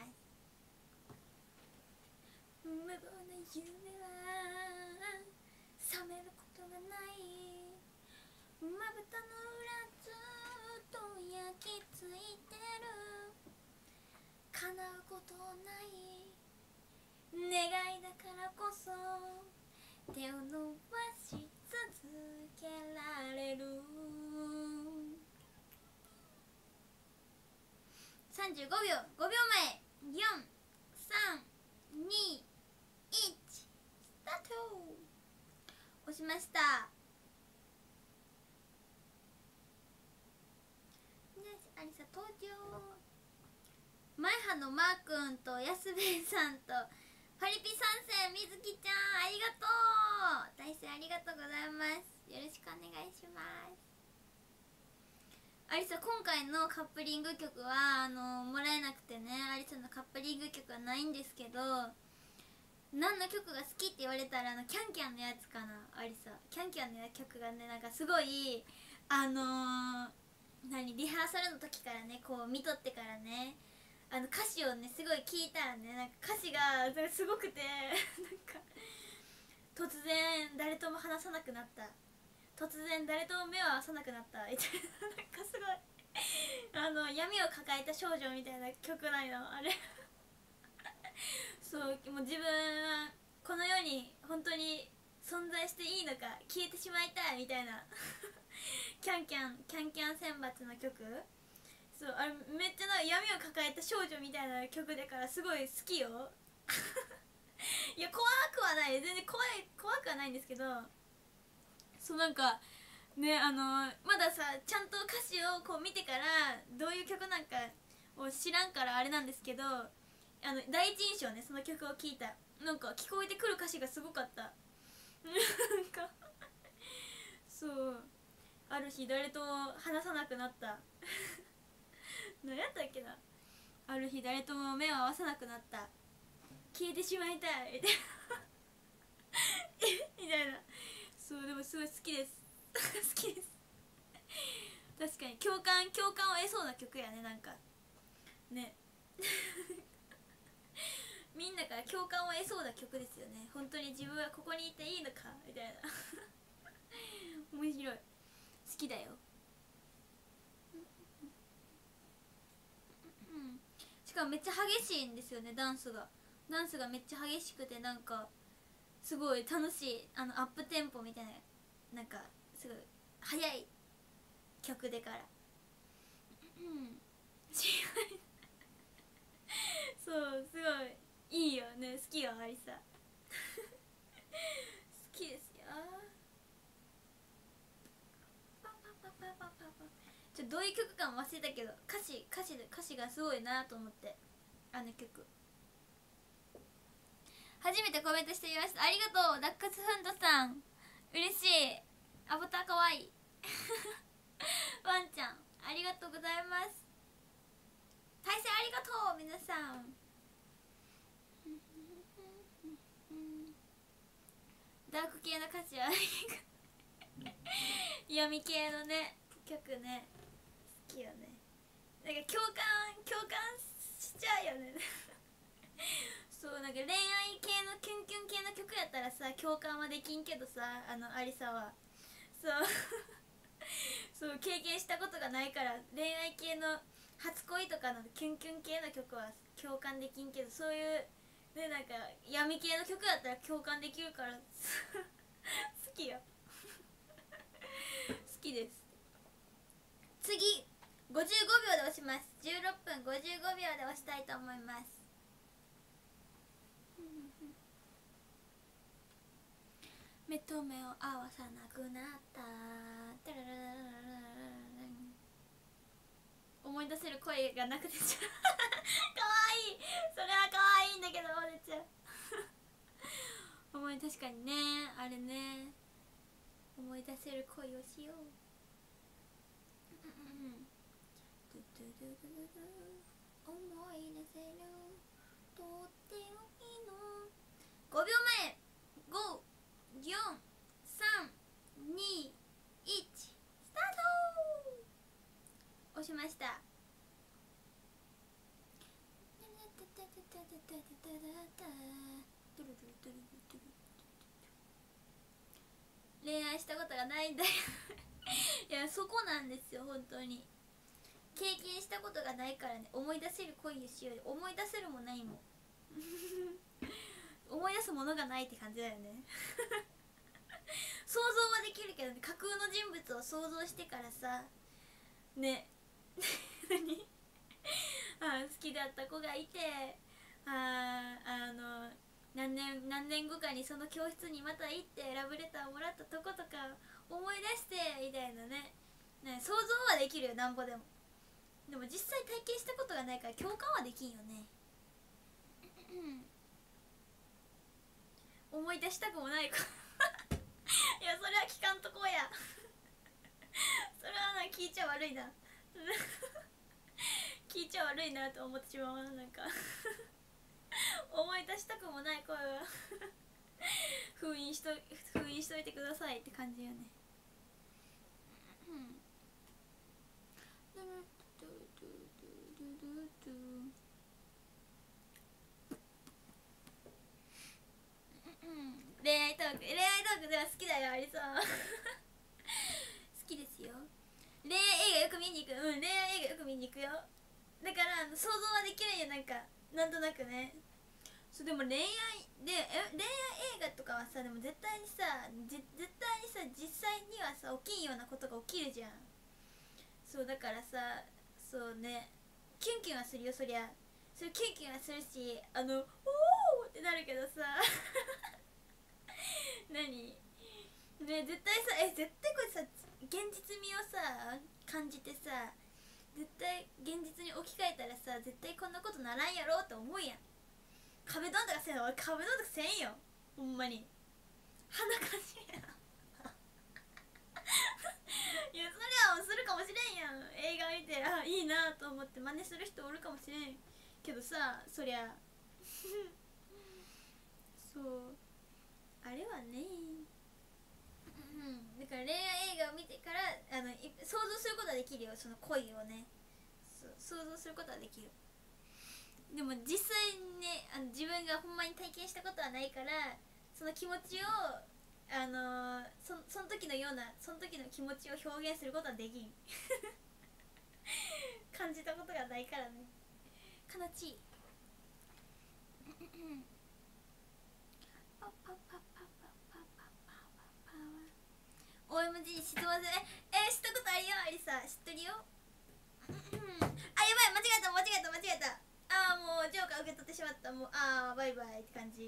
無謀な夢は覚めることがない、まぶたの裏ずっと焼き付いてる、叶うことない願いだからこそ手を伸ばし続けられる。さんじゅうごびょう、ごびょうまえ、よん、さん、に、いち、スタート。押しました。ありさ登場。マイハのマー君と安兵衛さんとパリピ参戦みずきちゃん、ありがとう。大戦ありがとうございます。よろしくお願いします。ありさ、今回のカップリング曲はあのもらえなくてね、ありさのカップリング曲はないんですけど、何の曲が好きって言われたらあのキャンキャンのやつかな。ありさキャンキャンの曲がね、なんかすごいあのー、何リハーサルの時からね、こう見とってからね、あの歌詞をねすごい聞いたらね、なんか歌詞がすごくてなんか突然誰とも話さなくなった、突然誰とも目を合わさなくなったみたいな、なんかすごいあの闇を抱えた少女みたいな曲なんよあれそう、もう自分はこの世に本当に存在していいのか、消えてしまいたいみたいなキャンキャンキャンキャン選抜の曲、そう、あれめっちゃなんか闇を抱えた少女みたいな曲だからすごい好きよいや怖くはない、全然怖い怖くはないんですけど、そう、なんかね、あのまださちゃんと歌詞をこう見てからどういう曲なんかを知らんからあれなんですけど、あの第一印象ね、その曲を聴いた、なんか聞こえてくる歌詞がすごかったなんかそう、ある日誰とも話さなくなった何やったっけな、ある日誰とも目を合わさなくなった、消えてしまいたいみたいなみたいな。そう、でもすごい好きです好きです確かに共感共感を得そうな曲やね、なんかねみんなから共感を得そうな曲ですよね。本当に自分はここにいていいのかみたいな面白い、好きだよしかもめっちゃ激しいんですよね、ダンスがダンスがめっちゃ激しくて、なんかすごい楽しい、あのアップテンポみたいな、なんかすごい速い曲でからうんそうすごいいいよね、好きよありさ好きですよ。パパパパパパパ、ちょどういう曲かも忘れたけど、歌詞歌詞歌詞がすごいなと思って、あの曲初めてコメントしてみました。ありがとうダックスフンドさん、嬉しい。アバターかわいいワンちゃんありがとうございます。対戦ありがとう皆さんダーク系の歌詞は闇系のね曲ね、好きよね。なんか共感共感しちゃうよねそう、なんか恋愛系のキュンキュン系の曲やったらさ共感はできんけどさ、あのありさはそうそう経験したことがないから恋愛系の初恋とかのキュンキュン系の曲は共感できんけど、そういうね、なんか闇系の曲だったら共感できるから好きよ好きです。次ごじゅうごびょうで押します。じゅうろっぷんごじゅうごびょうで押したいと思います。目と目を合わさなくなった思い出せる声がなくてちゃかわいい、それはかわいいんだけどおでちゃん思い確かにね、あれね、思い出せる恋をしよう。 ドゥドゥドゥドゥ思い出せるとっておきのごびょうまえご、よん、さん、に、いちスタート。押しました。恋愛したことがないんだよいやそこなんですよ本当に。経験したことがないからね、思い出せる恋をしようよ。思い出せるもないもん思い出すものがないって感じだよね想像はできるけどね、架空の人物を想像してからさね何あ好きだった子がいて、ああの何年何年後かにその教室にまた行ってラブレターをもらったとことか思い出してみたいな ね, ね想像はできるよ、なんぼでも。でも実際体験したことがないから共感はできんよね思い出したくもないかいやそれは聞かんとこうやそれはな聞いちゃ悪いな聞いちゃ悪いなと思ってしまうな。なんか思い出したくもない声は封印しと封印しといてくださいって感じよね恋愛トーク恋愛トークでは好きだよ、ありそう好きですよ。恋愛映画よく見に行く。うん、恋愛映画よく見に行くよ。だから想像はできるよ、なんかなんとなくね。そう、でも恋愛でえ恋愛映画とかはさ、でも絶対にさじ絶対にさ実際にはさ起きんようなことが起きるじゃん。そうだからさ、そうね、キュンキュンはするよ、そりゃ。それキュンキュンはするし、あのおーってなるけどさ何ね、絶対さえ絶対これさ現実味をさ感じてさ、絶対現実に置き換えたらさ絶対こんなことならんやろって思うやん。壁ドンとかせんの、俺壁ドンとかせんよ、ほんまに鼻かじやいやそれはするかもしれんやん。映画見てあいいなと思って真似する人おるかもしれんけどさ、そりゃそうあれはね、うん、だから恋愛映画を見てからあの想像することはできるよ、その恋をね。そう想像することはできる。でも実際にね、あの自分がほんまに体験したことはないから、その気持ちをあのー、そ, その時のようなその時の気持ちを表現することはできん感じたことがないからね、悲しいパパパパパパパパパ オーエムジー 質問でえー、知ったことあるよ、アリサ知ってるよあ、やばい、間違えた間違えた間違えた。あーもうジョーカー受け取ってしまった。もうあーバイバイって感じ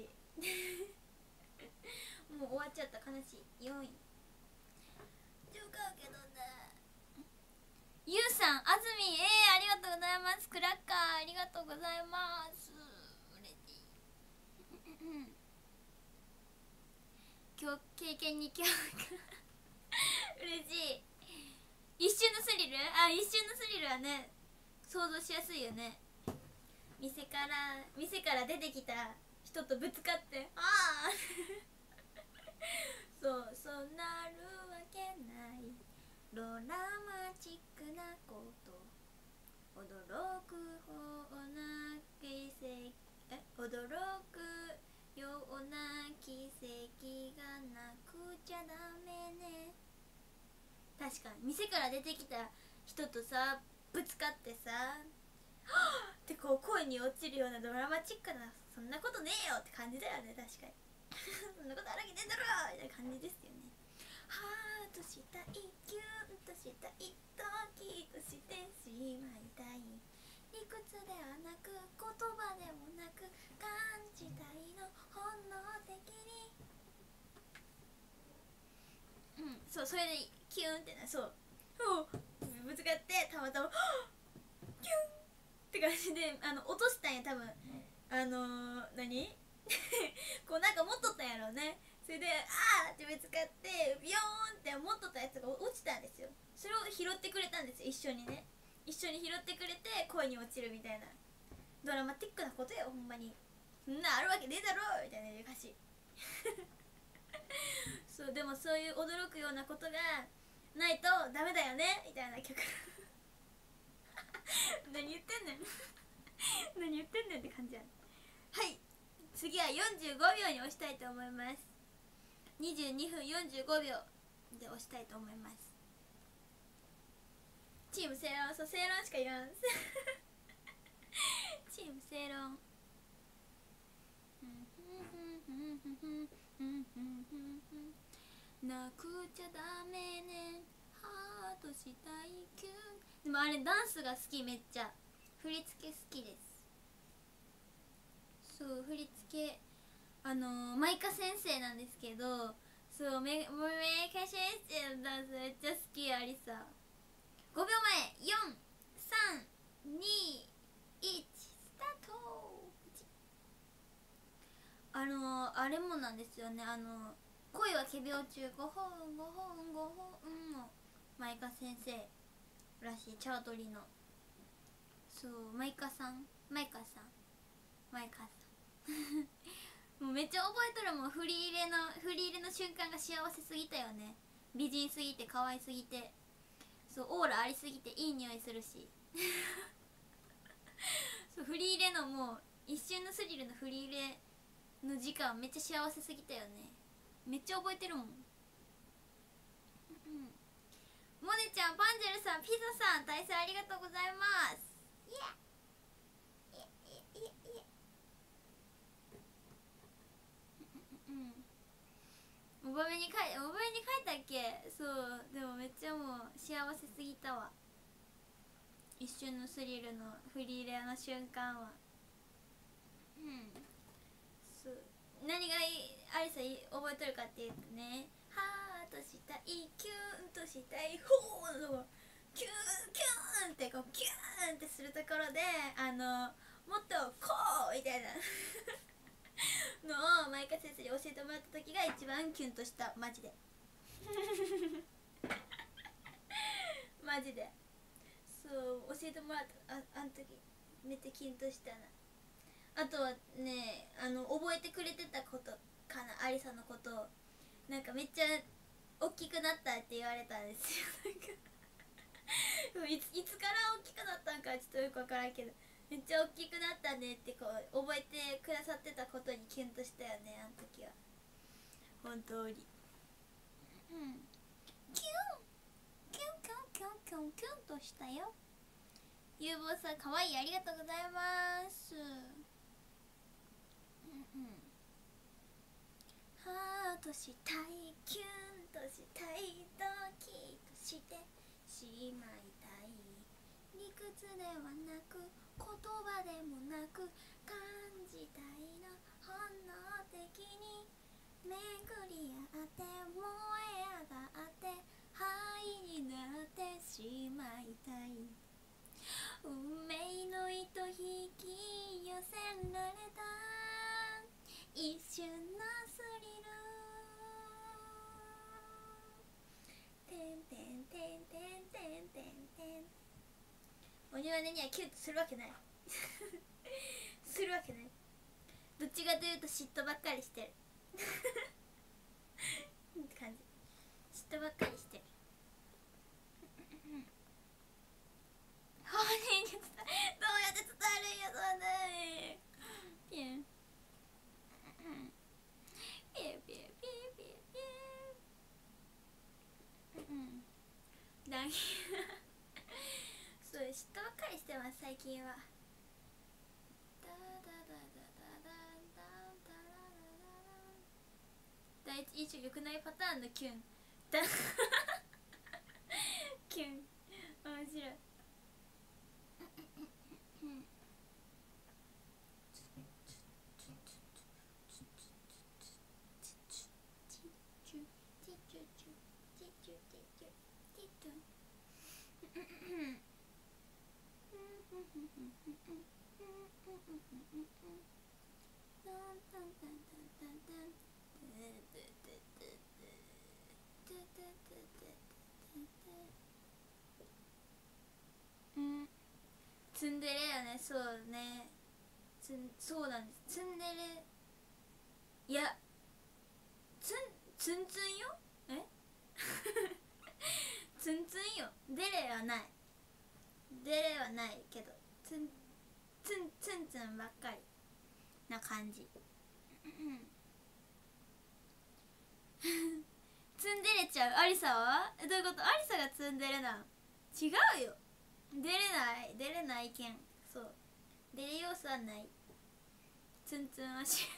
もう終わっちゃった、悲しい。よんいジョーカー受け取った。ゆうさん、あずみん、えー、ありがとうございます。クラッカーありがとうございます。嬉しい今日経験に今日嬉しい。一瞬のスリル、あ、一瞬のスリルはね想像しやすいよね。店から店から出てきた人とぶつかってああそうそうなるわけない、ロラマチックなこと、驚く方な奇跡、え驚くような奇跡がなくちゃダメね。確かに店から出てきた人とさぶつかってさってこう声に落ちるようなドラマチックな、そんなことねえよって感じだよね、確かにそんなことあるわけねえだろみたいな感じですよね。ハートしたい、キュンとしたい、ドキッとしてしまいたい、理屈ではなく言葉でもなく感じたいの本能的に、うん、そう、それでキュンってな、そうぶつかってたまたまキュンって感じであの落としたんや多分。あのー、何こうなんか持っとったんやろうね。それであーってぶつかってビヨーンって持っとったやつが落ちたんですよ。それを拾ってくれたんですよ、一緒にね。 一緒に拾ってくれて恋に落ちるみたいなドラマティックなことよ、ほんまに。そんなあるわけねえだろみたいな歌詞そうでもそういう驚くようなことがないとダメだよねみたいな曲何言ってんねん何言ってんねんって感じやん。はい、次はよんじゅうごびょうに押したいと思います。にじゅうにふんよんじゅうごびょうで押したいと思います。チーム正論、そう正論しか言わんチーム正論なくちゃダメねハートしたいキュン。でもあれダンスが好き、めっちゃ振り付け好きです。そう振り付けあのー、マイカ先生なんですけど、そうメメイカ先生のダンスめっちゃ好き。ありさごびょうまえよんさんにいちスタート。あのー、あれもなんですよね、あの恋は仮病中ごほんごほんごほんのマイカ先生らしい、チャートリの。そうマイカさんマイカさんマイカさんもうめっちゃ覚えとるもん。振り入れの振り入れの瞬間が幸せすぎたよね。美人すぎて可愛すぎて、そうオーラありすぎていい匂いするしそう振り入れのもう一瞬のスリルの振り入れの時間めっちゃ幸せすぎたよね。めっちゃ覚えてるもん、うん、モネちゃん、パンジェルさん、ピザさん、大成ありがとうございます。イエイエイエイエイ。おばめに書いおばめに書いたっけ。そうでもめっちゃもう幸せすぎたわ。一瞬のスリルの振り入れの瞬間は、うん、そう何がいありさ覚えとるかっていうとね、ハートしたいキューンとしたいほーのとこキューンキューンってこうキューンってするところで、あのもっとこうみたいなのをマイカ先生に教えてもらった時が一番キュンとした。マジでマジでそう教えてもらった。ああの時めっちゃキュンとしたな。あとはね、あの覚えてくれてたことかな、アリサのことを。なんかめっちゃ大きくなったって言われたんですよなんかいついつから大きくなったんかちょっとよく分からんけど、めっちゃ大きくなったねってこう覚えてくださってたことにキュンとしたよね、あの時は。本当にうんキュンキュンキュンキュンキュンキュンとしたよ。ゆうぼうさんかわいい、ありがとうございます。うんうん、ハートしたいキュンとしたいドキッとしてしまいたい、理屈ではなく言葉でもなく感じたいの、本能的に巡り合って燃え上がって灰になってしまいたい、運命の糸引き寄せられた一瞬のスリル、てんてんてんてんてんてんてん。お庭ねにはキュンとするわけないするわけない。どっちかというと嫉妬ばっかりしてるって感じ。嫉妬ばっかりしてる本人に伝えどうやって伝えるんや、そんなにピュンピュンピュンピュンピュンピュンうんだけそう嫉妬ばっかりしてます最近は。第一印象良くないパターンのキュンだキュン面白いうんツンデレよね。そうね、ツンそうなんです。ツンデレ、いやツンツンツンよ。えツンツンよ。デレはない、デレはないけど、ツンツンツンツンばっかりな感じ。ツンデレちゃう。アリサはどういうこと？アリサがツンデレなん？違うよ、出れない出れないけん。そう、出れ要素はない。ツンツンはしシ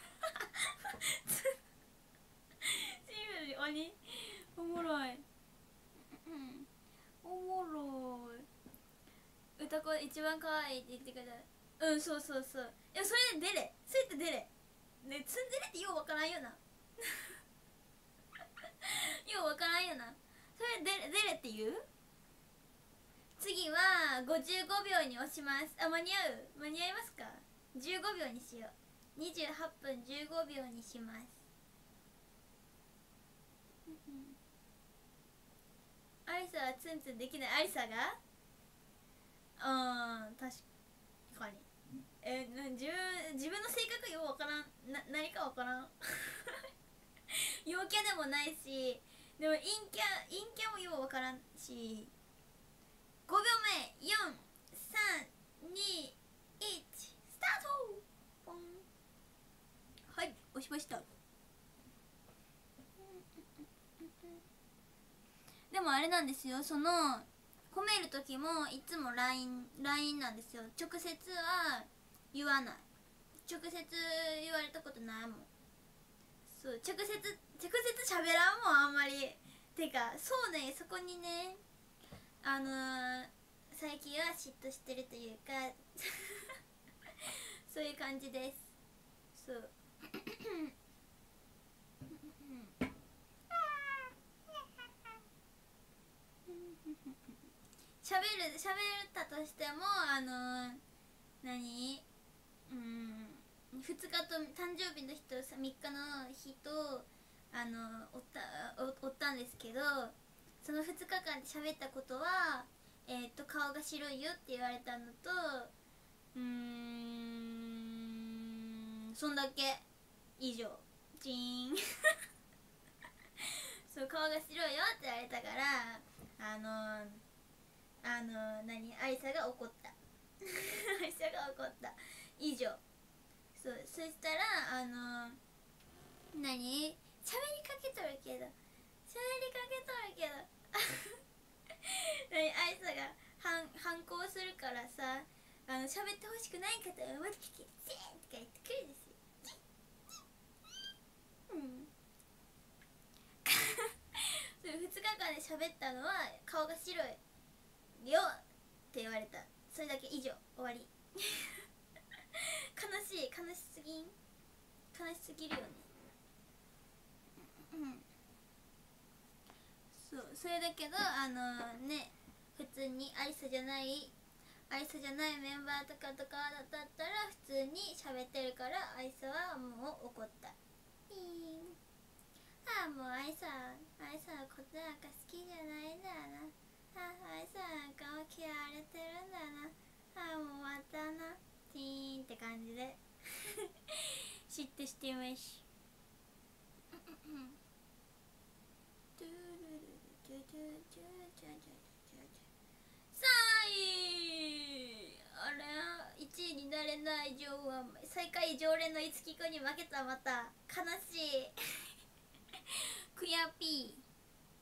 ンプルに鬼おもろい。うんおもろい。歌子一番可愛いって言ってくれた。うん、そうそうそう。いや、それで出れ、そうやって出れね。ツンデレってようわからんよなようわからんよな。それで出れって言う。次はごじゅうごびょうに押します。あ、間に合う？間に合いますか？じゅうごびょうにしよう。にじゅうはっぷんじゅうごびょうにします。アリサはツンツンできない。アリサがうん、確かに。えー、自分自分の性格ようわからん。な何かわからん陽キャでもないし、でも陰キャ陰キャもようわからんし。ごびょうめ、よん、さん、に、いち、スタート。ポン。はい、押しました。でもあれなんですよ、その褒める時もいつも ライン, ラインなんですよ。直接は言わない。直接言われたことないもん。そう、直接直接喋らんもん、あんまり。てかそうね、そこにね、あのー、最近は嫉妬してるというかそういう感じです。そう喋る喋ったとしても、あのー、何うんふつかと誕生日の日とみっかの日とあのおったおおったんですけど、そのふつかかんで喋ったことは、えっと顔が白いよって言われたのと、うーんそんだけ以上。チーンそう、顔が白いよって言われたから、あのあの何アリサが怒ったアリサが怒った以上。そう、そしたらあの何喋りかけとるけど喋りかけとるけど何アリサが反反抗するからさ、あの喋ってほしくない方は思いっきり「チーン!」とか言ってくるんですよ。うんそれふつかかんで喋ったのは顔が白いよって言われた。それだけ以上、終わり悲しい、悲しすぎん、悲しすぎるよね。うんそう、それだけどあのね、普通にアリサじゃないアリサじゃないメンバーとかとかだったら普通に喋ってるから、アリサはもう怒った。ピーン。ああ、もうアリサアリサのことなんか好きじゃないんだな。ああ、アリサなんかも嫌われてるんだな。ああ、もう終わったな。ティーンって感じで嫉妬してましさんい。あれいちいになれない女王は最下位常連のいつきくんに負けた。また悲しいクヤピー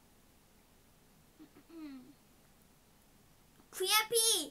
クヤピー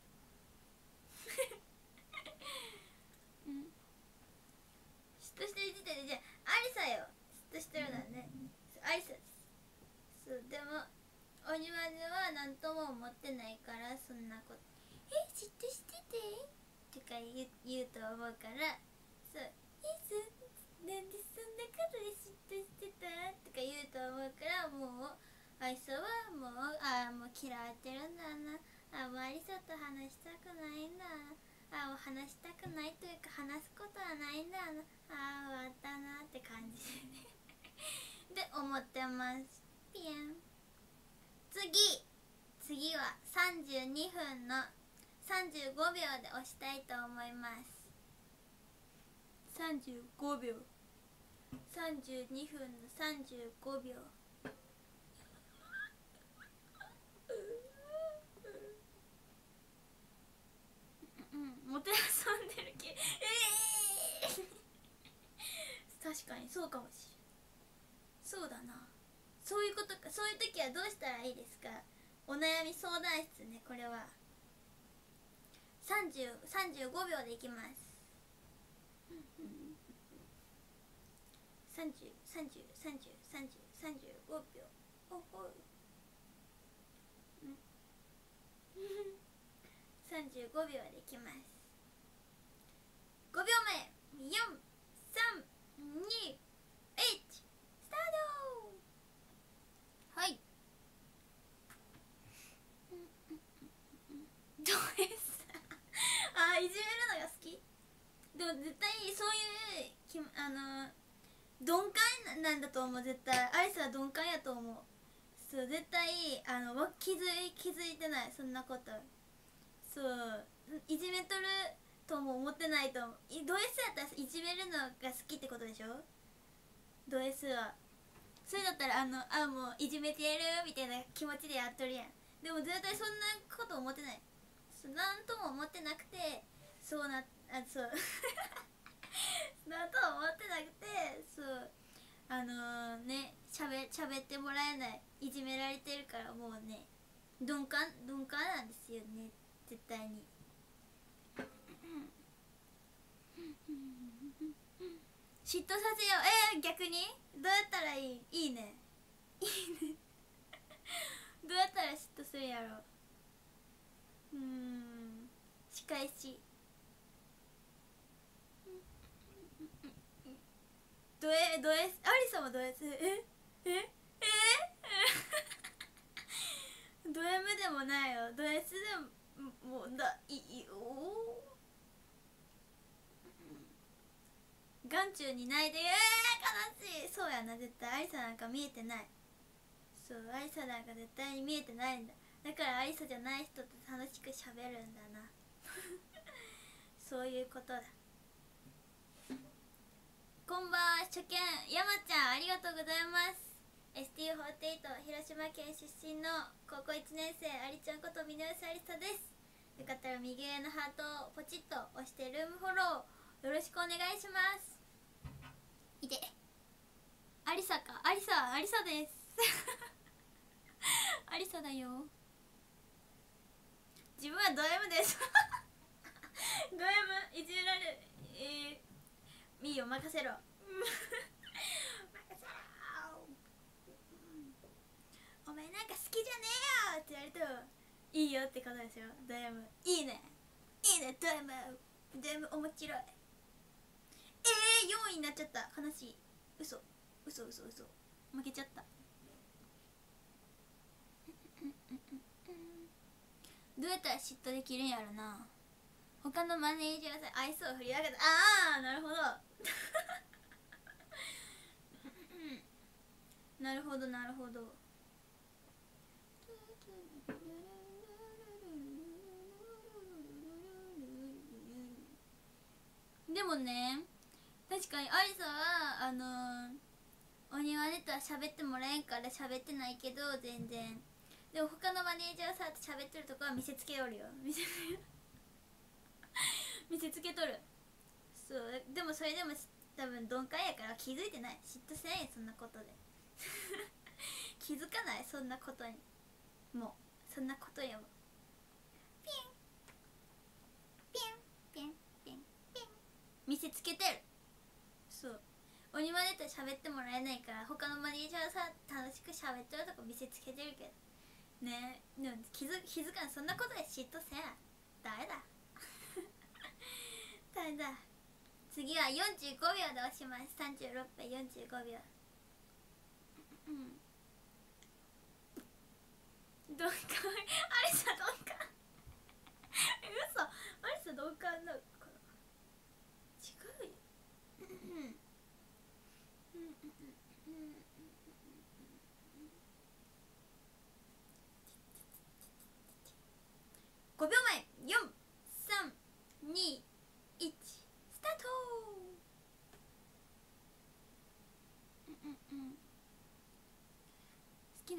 嫉妬してる時点で、じゃあアリサよ、嫉妬してるのはね、アリサです。そう、でもお庭では何とも思ってないから、そんなこと「え、嫉妬してて?」とか言う言うと思うから、そう「え、そなんでそんなことで嫉妬してた?」とか言うと思うから、もうアリサはもうああもう嫌われてるんだな、ああもうアリサと話したくないんだな、ああもう話したくないというか話すことはないんだな、ああ終わったなって感じでで思ってます。ピエン。次次はさんじゅうにふんのさんじゅうごびょうで押したいと思います。さんじゅうごびょう、さんじゅうにふんのさんじゅうごびょう。うん、もてあそんでるけ、えー、確かにそうかもしれん。そうだな、そういうことか。そういう時はどうしたらいいですか。お悩み相談室ね。これはさんじゅう、さんじゅうごびょうでいきます。さんじゅう、さんじゅう、さんじゅう、さんじゅう、さんじゅうごびょう。おほいさんじゅうごびょうでいきます。ごびょうめ、よん、さん、に、いち、スタート。はい。どうですあー、いじめるのが好き。でも絶対そういうき、あの鈍感なんだと思う。絶対アリスは鈍感やと思う。そう、絶対あの気づい気づいてない、そんなこと。そう、いじめとるとも思ってないと思う。ド S やったらいじめるのが好きってことでしょ。ド S はそれだったらあのあもういじめてやるみたいな気持ちでやっとるやん。でも絶対そんなこと思ってない。なんとも思ってなくて、そうなあそうなんとは思ってなくて、そうあのー、ね、しゃべしゃべってもらえない、いじめられてるから、もうね、鈍感鈍感なんですよね、絶対に。嫉妬させよう。えー、逆にどうやったらいい。いいね、いいねどうやったら嫉妬するやろう。うーん、仕返し。ド S ド S アリサもド S。 えええド M でもないよ。ド S でももうだいいお眼中にないで。えー、悲しい。そうやな、絶対アリサなんか見えてない。そう、アリサなんか絶対に見えてないんだ。だからアリサじゃない人と楽しくしゃべるんだなそういうことだ。こんばんは、初見山ちゃん、ありがとうございます。 エスティーフォーティーエイト 広島県出身の高校いちねん生、ありちゃんことみのよしありさです。よかったら右上のハートをポチッと押してルームフォローよろしくお願いします。いてアリサか、アリサ、アリサですアリサだよ。自分はド M ですド M いじめられる。えー、いいよ、任せろお前なんか好きじゃねえよって言われるといいよってことですよ。ド M いいね、いいね、ド M ド M 面白い。えー、よんいになっちゃった、悲しい。嘘嘘嘘嘘負けちゃったどうやったら嫉妬できるんやろな。他のマネージャーさん愛想を振り上げた。ああ、なるほどなるほどなるほど。でもね、確かにアリサはあのー、お庭出たら喋ってもらえんから喋ってないけど全然。でも他のマネージャーさんと喋ってるとこは見せつけおるよ。見せ見せつけとる。そうでもそれでも多分鈍感やから気づいてない。嫉妬せない、そんなことで気づかない、そんなことに。もうそんなことやもん。ピンピンピンピンピン見せつけてる。そうお庭出て喋ってもらえないから他のマネージャーさ楽しく喋ってるとこ見せつけてるけどね。でも気づ気づかん、そんなことで嫉妬せん。誰だ誰だ。次はよんじゅうごびょうで押します。さんじゅうろっぷんよんじゅうごびょう。うん鈍感アリサ鈍感嘘、アリサ鈍感だから違うよごびょうまえよん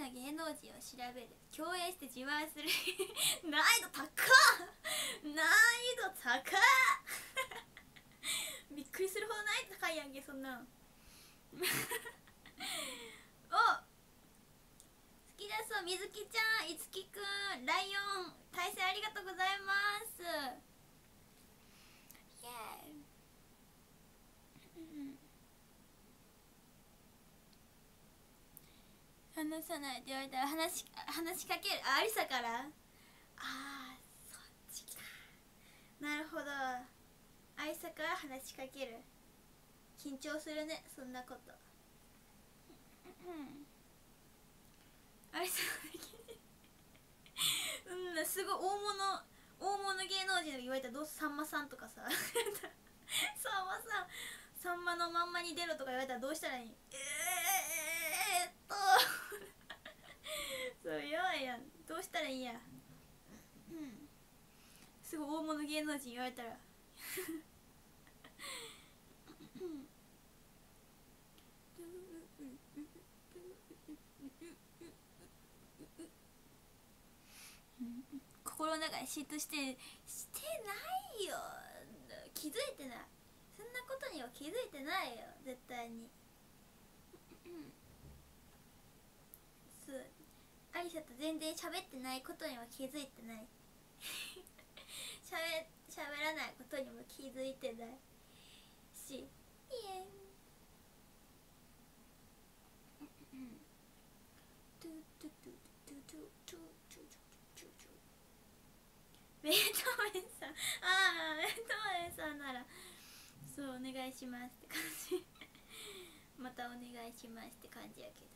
な芸能人を調べる、共演して自慢する難易度高っ難易度高っびっくりするほど難易度高いやんけそんなんお、好きだそう、みずきちゃん、いつきくん、ライオン対戦ありがとうございます。イエーイ、話さないって言われたら話し話しかける。あ、ありさから、あーそっちか、なるほど、ありさから話しかける。緊張するねそんなこと。ありさうん、すごい大物大物芸能人と言われたらどうす、さんまさんとかささんまさん、さんまのまんまに出ろとか言われたらどうしたらいい。えーっとそうやばいやん、どうしたらいいんや。うんすごい大物芸能人言われたら心の中で嫉妬してしてないよ、気づいてない、そんなことには気づいてないよ絶対にそうアリサと全然喋ってないことには気づいてないしゃべしゃべらないことにも気づいてないし、イエンベートーベンさん、ああベートーベンさんならそうお願いしますって感じまたお願いしますって感じやけ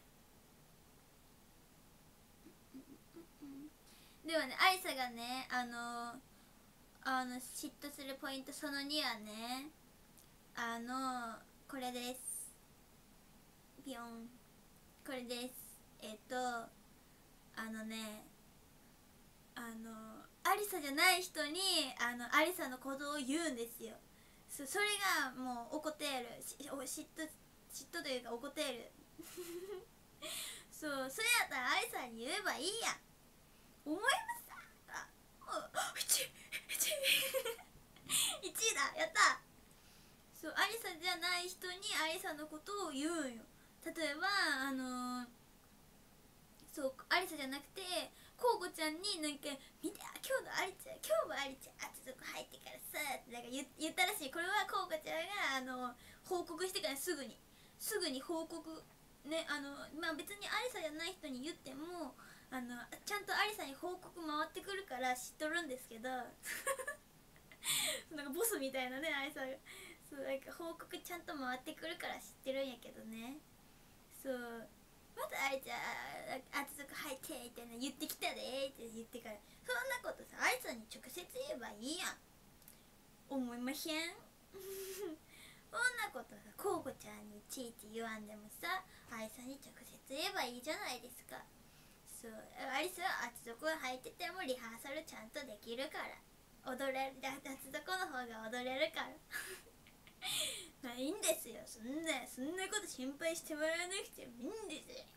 どでもね、アリサがね、あのあの嫉妬するポイントそのにはね、あのこれです、ピヨン、これです。えっとあのね、あのアリサじゃない人にあのアリサのことを言うんですよ。 そ, それがもう怒ってるし嫉妬嫉妬というか怒ってるそうそれやったらアリサに言えばいいや思いましたあもういちいちいだ、やった。そうアリサじゃない人にアリサのことを言うんよ。例えばあのー、そうアリサじゃなくてコウコちゃんになんか「見て今日のアリちゃん、今日もアリちゃん厚底入ってからさ」ってなんか 言, 言ったらしい。これはコウコちゃんがあの報告してからすぐにすぐに報告ね、あのまあ別にアリサじゃない人に言ってもあのちゃんとアリサに報告回ってくるから知っとるんですけどなんかボスみたいなねアリサが、そうなんか報告ちゃんと回ってくるから知ってるんやけどね。そうまたあいちゃん厚底履いてみたいな言ってきたでって言ってから、そんなことさあいつに直接言えばいいやん思いませんそんなことさコウコちゃんにいちいち言わんでもさあいさんに直接言えばいいじゃないですか。そうアリスは厚底履いててもリハーサルちゃんとできるから踊れる、厚底の方が踊れるからまあいいんですよ、そんなそんなこと心配してもらわなくてもいいんですよ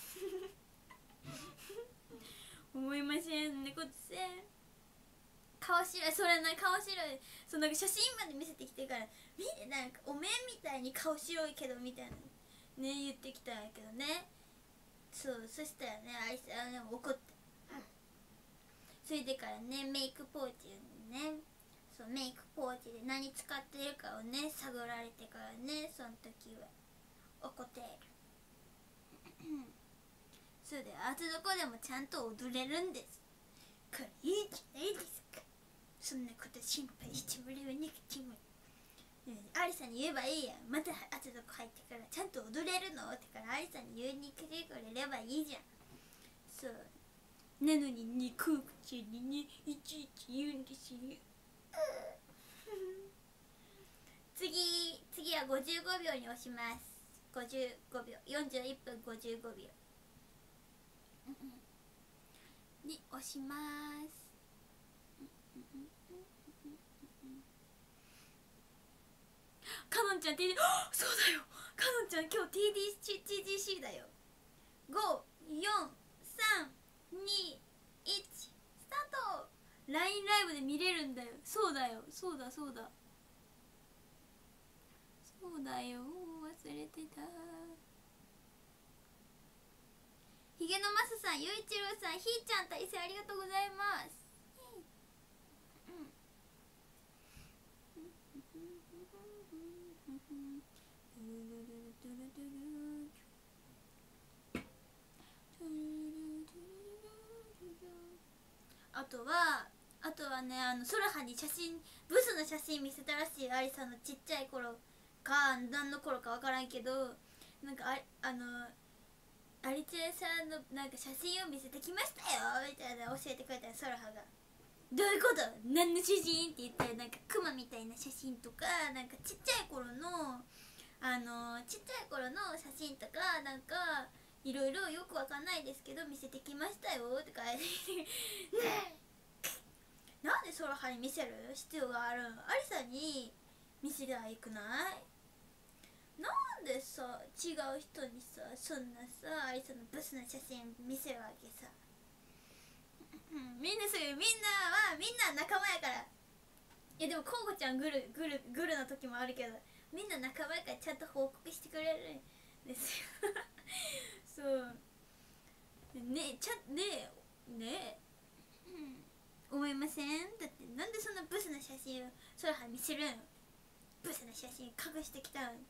思いません、そんなことさ。顔白い、それな顔白い、そうなんか写真まで見せてきてから見てなんかお面みたいに顔白いけどみたいなね言ってきたんやけどね。そうそしたらねあいつはね怒って、それでからねメイクポーチね、そうメイクポーチで何使ってるかをね探られてからね、その時は怒ってるそうで厚底でもちゃんと踊れるんです。これいいじゃないですか。そんなこと心配してもらわなくても、うん、アリサに言えばいいやん。また厚底入ってからちゃんと踊れるのってからアリサに言いに来てくれればいいじゃん。そうなのにねコウコちゃんにねいちいち言うんですよ次次はごじゅうごびょうに押します。ごじゅうごびょう、よんじゅういっぷんごじゅうごびょうに押します。カノンちゃん ティーディー そうだよ、カノンちゃん今日 ティーディーシー だよ。ご、よん、 さんにいちスタート。 ライン ライブで見れるんだよ。そうだよ、そうだそうだそうだよ、忘れてた。ひげのマスさん、ゆういちろうさん、ひーちゃん、対戦ありがとうございます。あとはあとはね、あのソラハに写真、ブスの写真見せたらしい。アリさんのちっちゃい頃か何の頃か分からんけど、なんかああのアリチェさんのなんか写真を見せてきましたよみたいな教えてくれたよ、ソラハが。どういうこと、何の写真って言ったら、なんかクマみたいな写真とか、なんかちっちゃい頃のあのちっちゃい頃の写真とか、なんかいろいろよくわかんないですけど見せてきましたよとかねえ、なんでソラハに見せる必要があるん。アリさんに見せりゃいくない。なんでさ、違う人にさ、そんなさ、アリさんのブスな写真見せるわけさ。みんなすぐ、みんなはみんな仲間やから。いやでもコウコちゃんグルグルグルの時もあるけど、みんな仲間やからちゃんと報告してくれるんですよそうねえ、ちゃんねえねえ、うん、思いません。だってなんでそんなブスな写真をソラハ見せるん。ブスな写真隠してきたん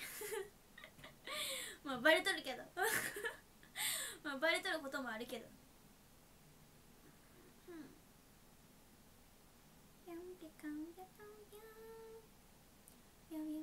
まあバレとるけどまあバレとることもあるけど、うん、ピョンピカンピョンピョンピョンピョンピョンピョンピョンピョンピョンピョンピョン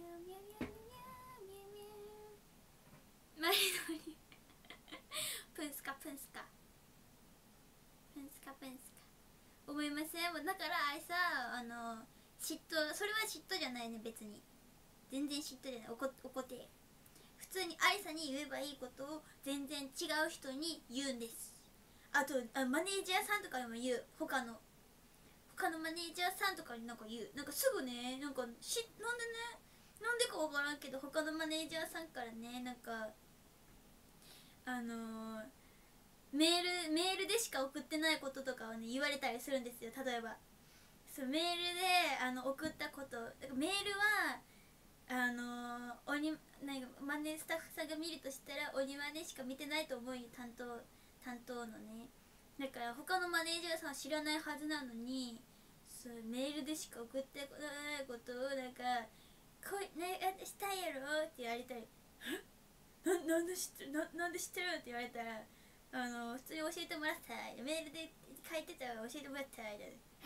マリノリプンスカプンスカプンスカプンスカ思いません。だからあいさ、あの嫉妬、それは嫉妬じゃないね、別に全然嫉妬じゃない。怒って普通にアリサに言えばいいことを全然違う人に言うんです。あとあマネージャーさんとかにも言う。他の他のマネージャーさんとかになんか言う。なんかすぐね、なんかしなんでねなんでか分からんけど、他のマネージャーさんからね、なんかあのー、メールメールでしか送ってないこととかをね言われたりするんですよ。例えばそうメールであの送ったこと、メールはあのー、鬼なんかマネスタッフさんが見るとしたら鬼マネしか見てないと思うよ、担当担当のね。だから他のマネージャーさんは知らないはずなのに、そうメールでしか送ってこないことをなんかこいねしたいやろって言われたりな, なんで知ってる な, なんで知ってるって言われたら、あの普通に教えてもらったい、メールで書いてたら教えてもらったい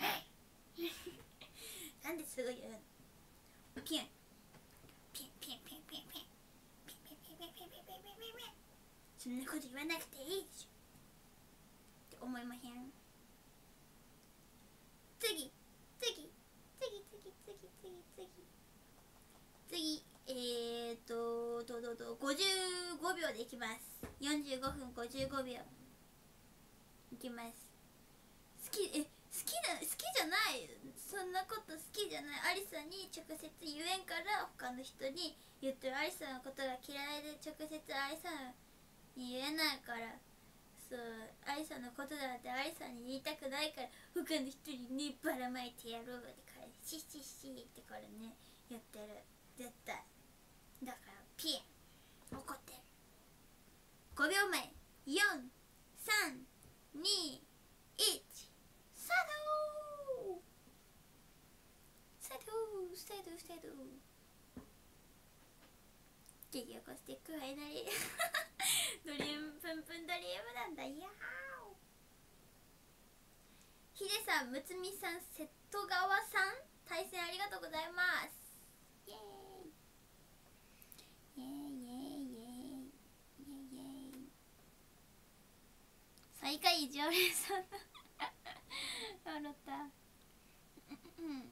なんですごい言うの。ピンピンピンピンピンピンピンピンピンピンピンピンピンピンピン、そんなこと言わなくていいでしょって思いまへん。次次次次次次次次えーっとどうどうどうごじゅうごびょうでいきます。よんじゅうごふんごじゅうごびょういきます。好きえ好きな好きじゃない、そんなこと好きじゃない。アリサに直接言えんから他の人に言ってる。アリサのことが嫌いで直接アリサに言えないから、そうアリサのことだってアリサに言いたくないから他の人にねばらまいてやろうってからシッシッシッってからねやってる絶対。だからピエン怒ってる。ごびょうまえよんさんにいちスタートスタートスタートスタート激起こしていくファイナリドリームプンプンドリームなんだ。いやーヒデさん、むつみさん、瀬戸川さん対戦ありがとうございます。イエーイイエーイイエーイイエーイイエーイイエーイイエーイ。最下位常連さん笑ったうん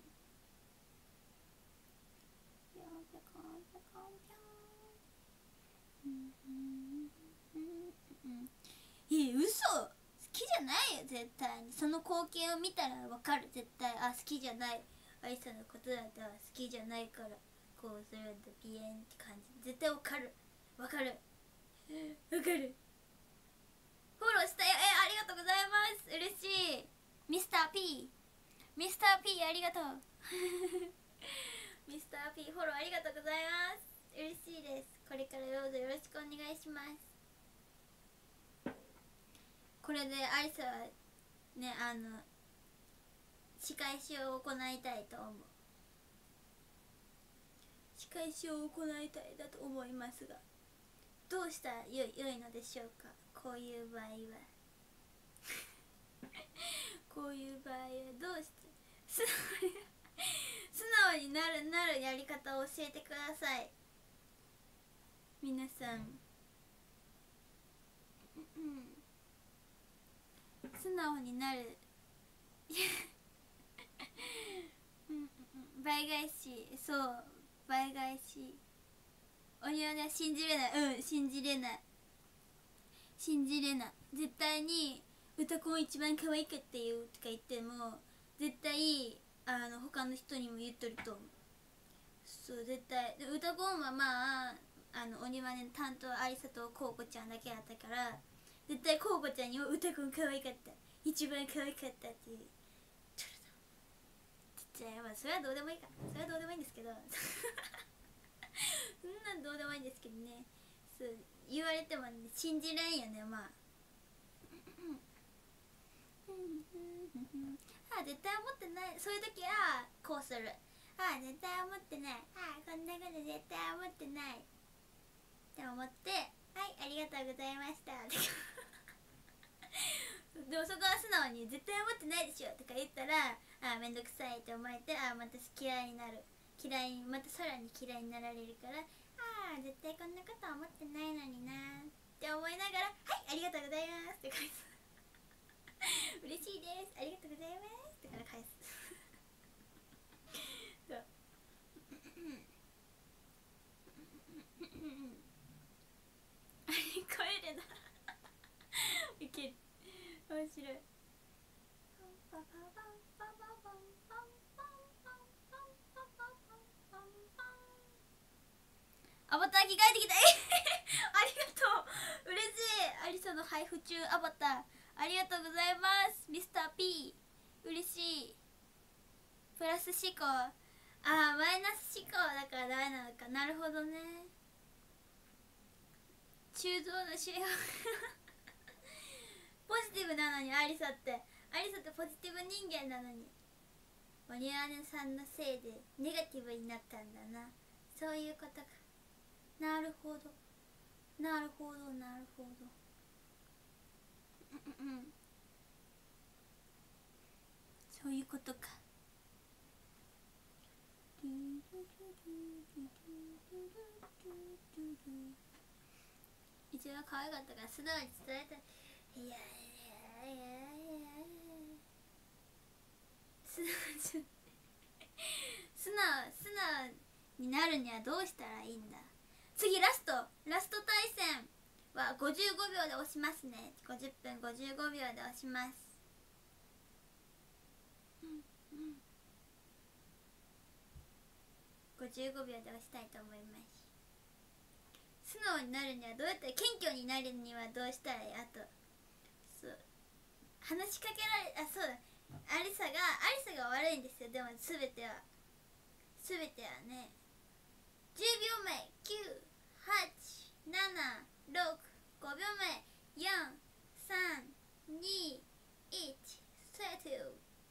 ぴょんぴょこんぴょこんぴょんうんうんうんうん。え嘘、好きじゃないよ絶対に。その光景を見たらわかる絶対。あ好きじゃない、アイサのことだったら好きじゃないからこうするんだピエンって感じ絶対わかるわかるわかるフォローしたよ。え、ありがとうございます。嬉しい。ミスター P ミスター P ありがとうミスター P フォローありがとうございます。嬉しいです。これからどうぞよろしくお願いします。これでアリサはね、あの仕返しを行いたいと思う。仕返しを行いたいだと思いますが、どうしたらよい、良いのでしょうか。こういう場合はこういう場合はどうして素直に素直になるなるやり方を教えてください。皆さん素直になる倍返し、そう倍返し。鬼はね、信じれない。うん、信じれない、信じれない。絶対に歌子一番可愛かったよとか言っても絶対あの他の人にも言っとると思う。そう絶対で、歌子はまああの鬼はね担当ありさとこうこちゃんだけだったから、絶対こうこちゃんにも歌子可愛かった、一番可愛かったっていうちっちゃい、まあそれはどうでもいいか、それはどうでもいいんですけどそんなんどうでもいいんですけどね。そう言われても、ね、信じれんよね。まああ、絶対思ってない。そういう時はこうする。あ、絶対思ってない。あ、こんなこと絶対思ってないって思って、はい、ありがとうございましたでもそこは素直に絶対思ってないでしょとか言ったら、あ、めんどくさいって思えて、あ、私嫌いになる、嫌い、またさらに嫌いになられるから、あ、絶対こんなこと思ってないのになって思いながら、はい、ありがとうございますって返す嬉しいです、ありがとうございますってから返すそうあれ声でなウケる、面白い。アバター着替えてきたありがとう、嬉しい。アリサの配布中アバターありがとうございます。ミスター P 嬉しい。プラス思考、あーマイナス思考だからダメなのか。なるほどね。中道の修行ポジティブなのにアリサってアリサってポジティブ人間なのに、オニアネさんのせいでネガティブになったんだな。そういうことか。なるほどなるほどなるほどそういうことか。一番可愛かったから素直に伝えたい。いやいやいやいや素直素直素直になるにはどうしたらいいんだ。次ラストラスト対戦はごじゅうごびょうで押しますね。ごじゅっぷんごじゅうごびょうで押します。うんうんごじゅうごびょうで押したいと思います。素直になるにはどうやって謙虚になるにはどうしたらいい。あとそう話しかけられ、あ、そうだ、アリサがアリサが悪いんですよ。でも全ては全てはね、じゅうびょうまえきゅうはちななろくごびょうまえよんさんにいちスタート。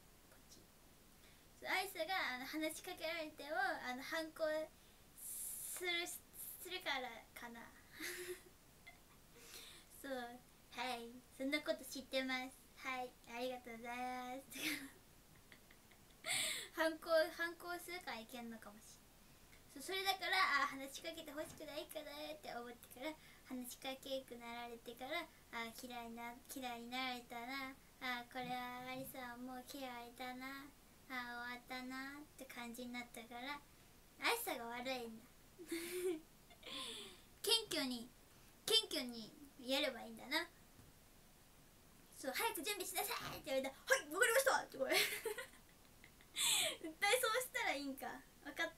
アイスがあの話しかけられてもあの反抗するするからかなそう、はい、そんなこと知ってます。はい、ありがとうございます反抗反抗するからいけんのかもしれない。それだから、あ、話しかけてほしくないかなって思ってから話しかけなくなられてから、あ、嫌いな嫌いになられたな、あ、これはアリさんもう嫌いだな、あ、終わったなって感じになったから、アリサが悪いんだ謙虚に謙虚にやればいいんだな。そう、早く準備しなさいって言われたら、はい、わかりましたってこれ絶対そうしたらいいんか。分かった、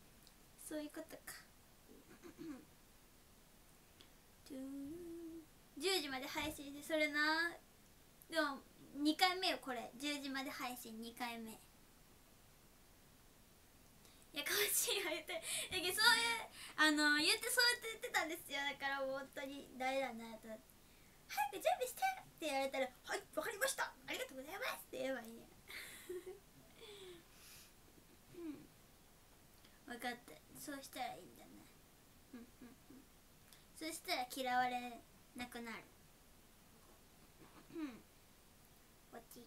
そういうことかじゅうじまで配信して、それな。でもにかいめよこれ、じゅうじまで配信にかいめ。やかましいわ言って、そういうあの言ってそうやって言ってたんですよ。だからもう本当に誰だなと、早く準備してって言われたら、はいわかりました、ありがとうございますって言えばいいやうん分かった、そうしたらいいんだね。うんうんうん、そしたら嫌われなくなる。うんポチ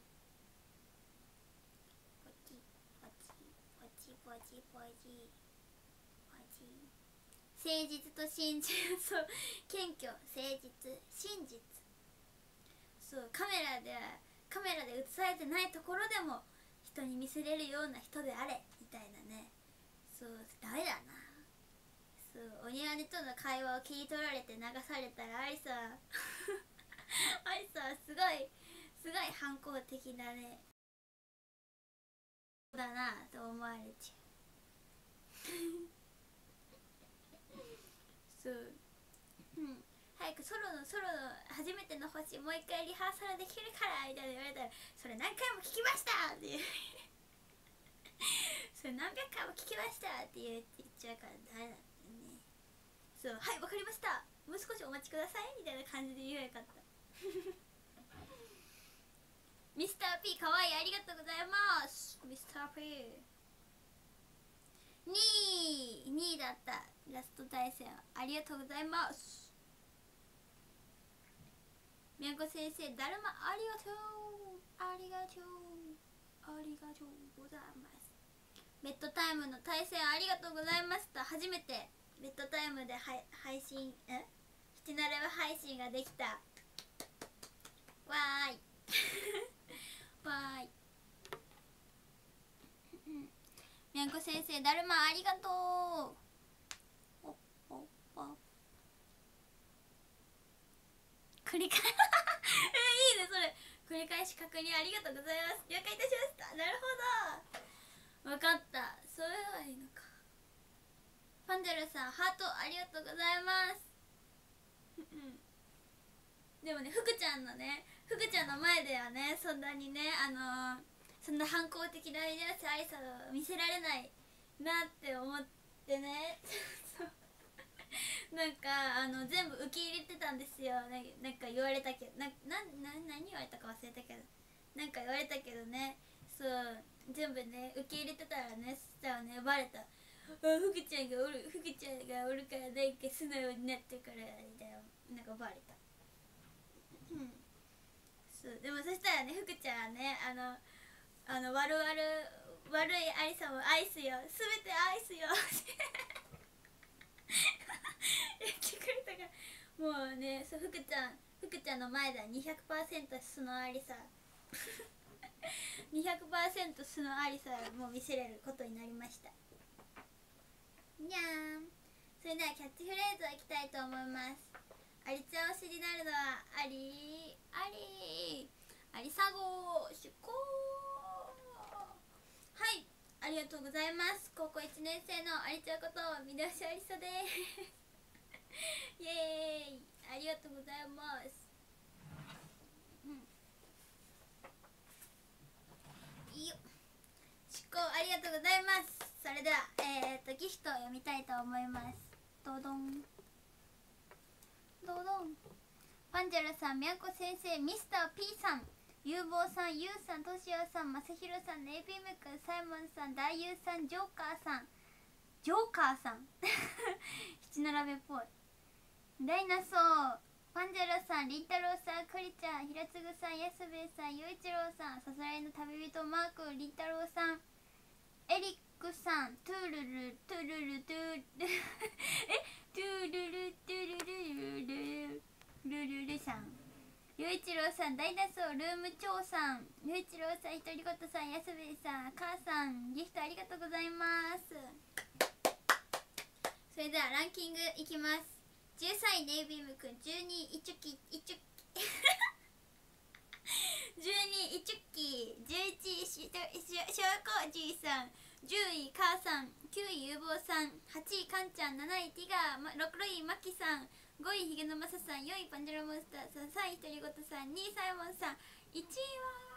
ポチポチポチポチポチポチ、誠実と真実そう謙虚誠実真実、そうカメラでカメラで映されてないところでも人に見せれるような人であれみたいなね。そうダメだな。そう鬼姉との会話を切り取られて流されたらアリサアリサはすごいすごい反抗的だねだなと思われちゃうそう、うん、早くソロのソロの初めての星もう一回リハーサルできるからみたいな言われたら、それ何回も聞きましたってそれ何百回も聞きましたって言っちゃうからダメなんだよね。そう、はいわかりました、もう少しお待ちくださいみたいな感じで言えばよかったミスター P かわいい、ありがとうございます。ミスター P にいにいだったラスト対戦ありがとうございます。みやこ先生だるまありがとうありがとうありがとうございます。ベッドタイムの対戦ありがとうございました。初めてベッドタイムで配信え七並べ配信ができた。わーいわーいみやこ先生だるまありがとう。おっおっおっ繰り返しえいいねそれ、繰り返し確認ありがとうございます。了解いたしました。なるほど分かった、そういうのがいいのか。ファンジェルさんハートありがとうございますでもね、福ちゃんのね福ちゃんの前ではねそんなにねあのー、そんな反抗的なやつ愛さを見せられないなって思ってねなんかあの全部受け入れてたんですよ。な, なんか言われたけどななな何言われたか忘れたけどなんか言われたけどね、そう全部ね受け入れてたらね、そしたらねバレた。あ福ちゃんがおる福ちゃんがおるからなんか素直になってからみたいな、なんかバレたうんそうでもそしたらね福ちゃんはねあのあの悪悪悪い愛さんを愛すよ、すべて愛すよ言ってくれたから、もうねそう福ちゃん福ちゃんの前では にひゃくパーセント 素のありさにひゃくパーセント 素のありさも見せれることになりました。にゃーん。それではキャッチフレーズをいきたいと思います。ありちゃん推しになるのはありありありさご出航。はい、ありがとうございます。高校いちねん生のありちゃんこと三好ありさですイエーイ、ありがとうございます。うんいいよ、出航ありがとうございます。それではえー、っとギフトを読みたいと思います。どどんどどん。ファンジェラさん、みやこ先生、ミスター P さん、ゆうぼうさん、ゆうさん、としやさん、まさひろさん、ネイビームくん、サイモンさん、大ゆうさん、ジョーカーさん、ジョーカーさん七並べっぽい。ダイナソー、ファンジェラさん、りんたろうさん、くりちゃん、ひらつぐさん、やすべえさん、ゆういちろうさん、さすらいの旅人マー君、りんたろうさん、エリックさん、トゥルルトゥルルトゥルえトゥルルトゥルルルルルルルさん、ゆういちろうさん、ダイナソー、ルームチョウさん、ゆういちろうさん、ひとりごとさん、やすべえさん、母さん、ギフトありがとうございます。それではランキングいきます。じゅうさんいネイビームくん、じゅうにいイチュキイチュキじゅうにいイチュキ、じゅういちいしょうこじいさん、じゅうい母さん、きゅういゆうぼうさん、はちいかんちゃん、なないティガー、ろくいまきさん、 ごいひげのまささん、よんいパンジャラモンスターさん、さんいひとりごとさん、にいサイモンさん、いちい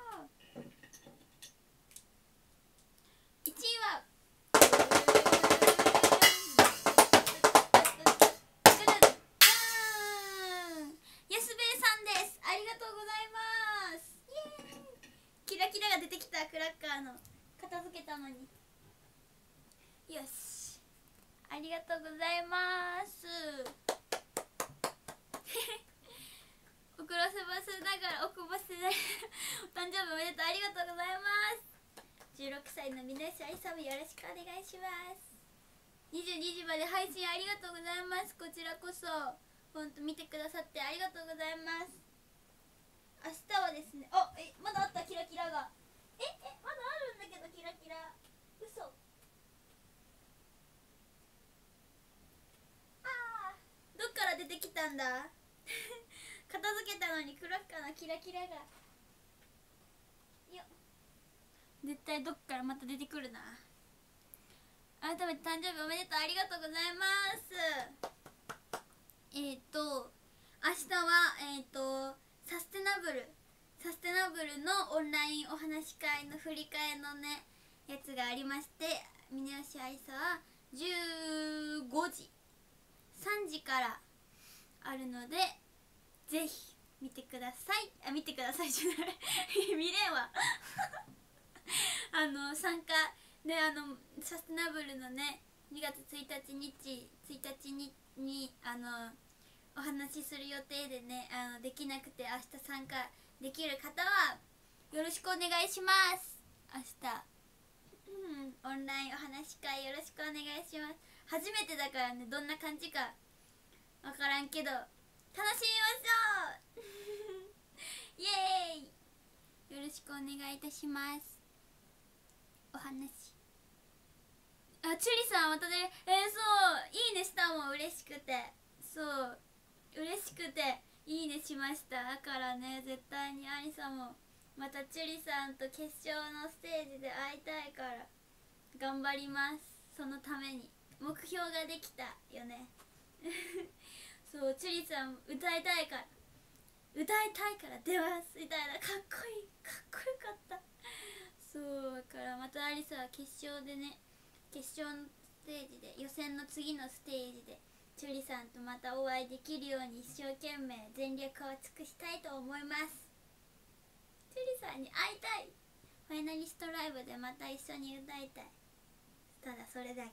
はいちいはやすべえさんです。ありがとうございます。イエーイ。キラキラが出てきた。クラッカーの片付けたのに。よし、ありがとうございます。遅らせばせながら奥ばせない。お誕生日おめでとう。ありがとうございます。じゅうろくさいのみなしありさんもよろしくお願いします。にじゅうにじまで配信ありがとうございます。こちらこそほんと見てくださってありがとうございます。明日はですね、あ、え、まだあった。キラキラがえ、え、まだあるんだけど。キラキラ嘘。あー、どっから出てきたんだ。片付けたのにクラッカーのキラキラがよっ、絶対どっからまた出てくるな。改めて誕生日おめでとう。ありがとうございます。えっ、ー、と明日はえっ、ー、とサステナブルサステナブルのオンラインお話し会の振り替えのねやつがありまして、峰吉愛さはじゅうごじさんじからあるので、ぜひ見てください。あ、見てくださいじゃない見れんわあの参加で、あのサステナブルのねにがつついたちにちついたちににあのお話しする予定でね、あのできなくて明日参加できる方はよろしくお願いします。明日、うん、オンラインお話し会よろしくお願いします。初めてだからね、どんな感じかわからんけど楽しみましょうイエーイ。よろしくお願いいたします。お話、あ、チュリさんまたね、えー、そういいねしたもん。嬉しくて、そう嬉しくていいねしました。だからね、絶対にアリサもまたチュリさんと決勝のステージで会いたいから頑張ります。そのために目標ができたよねそう、チュリさん歌いたいから歌いたいから出ますみたいな、かっこいい、かっこよかったそうだからまたアリサは決勝でね、決勝のステージで、予選の次のステージでチュリさんとまたお会いできるように一生懸命全力を尽くしたいと思います。チュリさんに会いたい。ファイナリストライブでまた一緒に歌いたい。ただそれだけ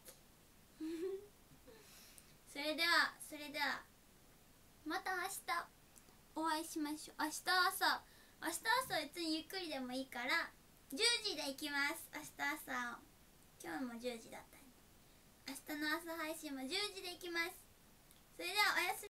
それではそれではまた明日お会いしましょう。明日朝明日朝別にゆっくりでもいいからじゅうじで行きます。明日朝、今日もじゅうじだったね。明日の朝配信もじゅうじで行きます。それではおやすみ。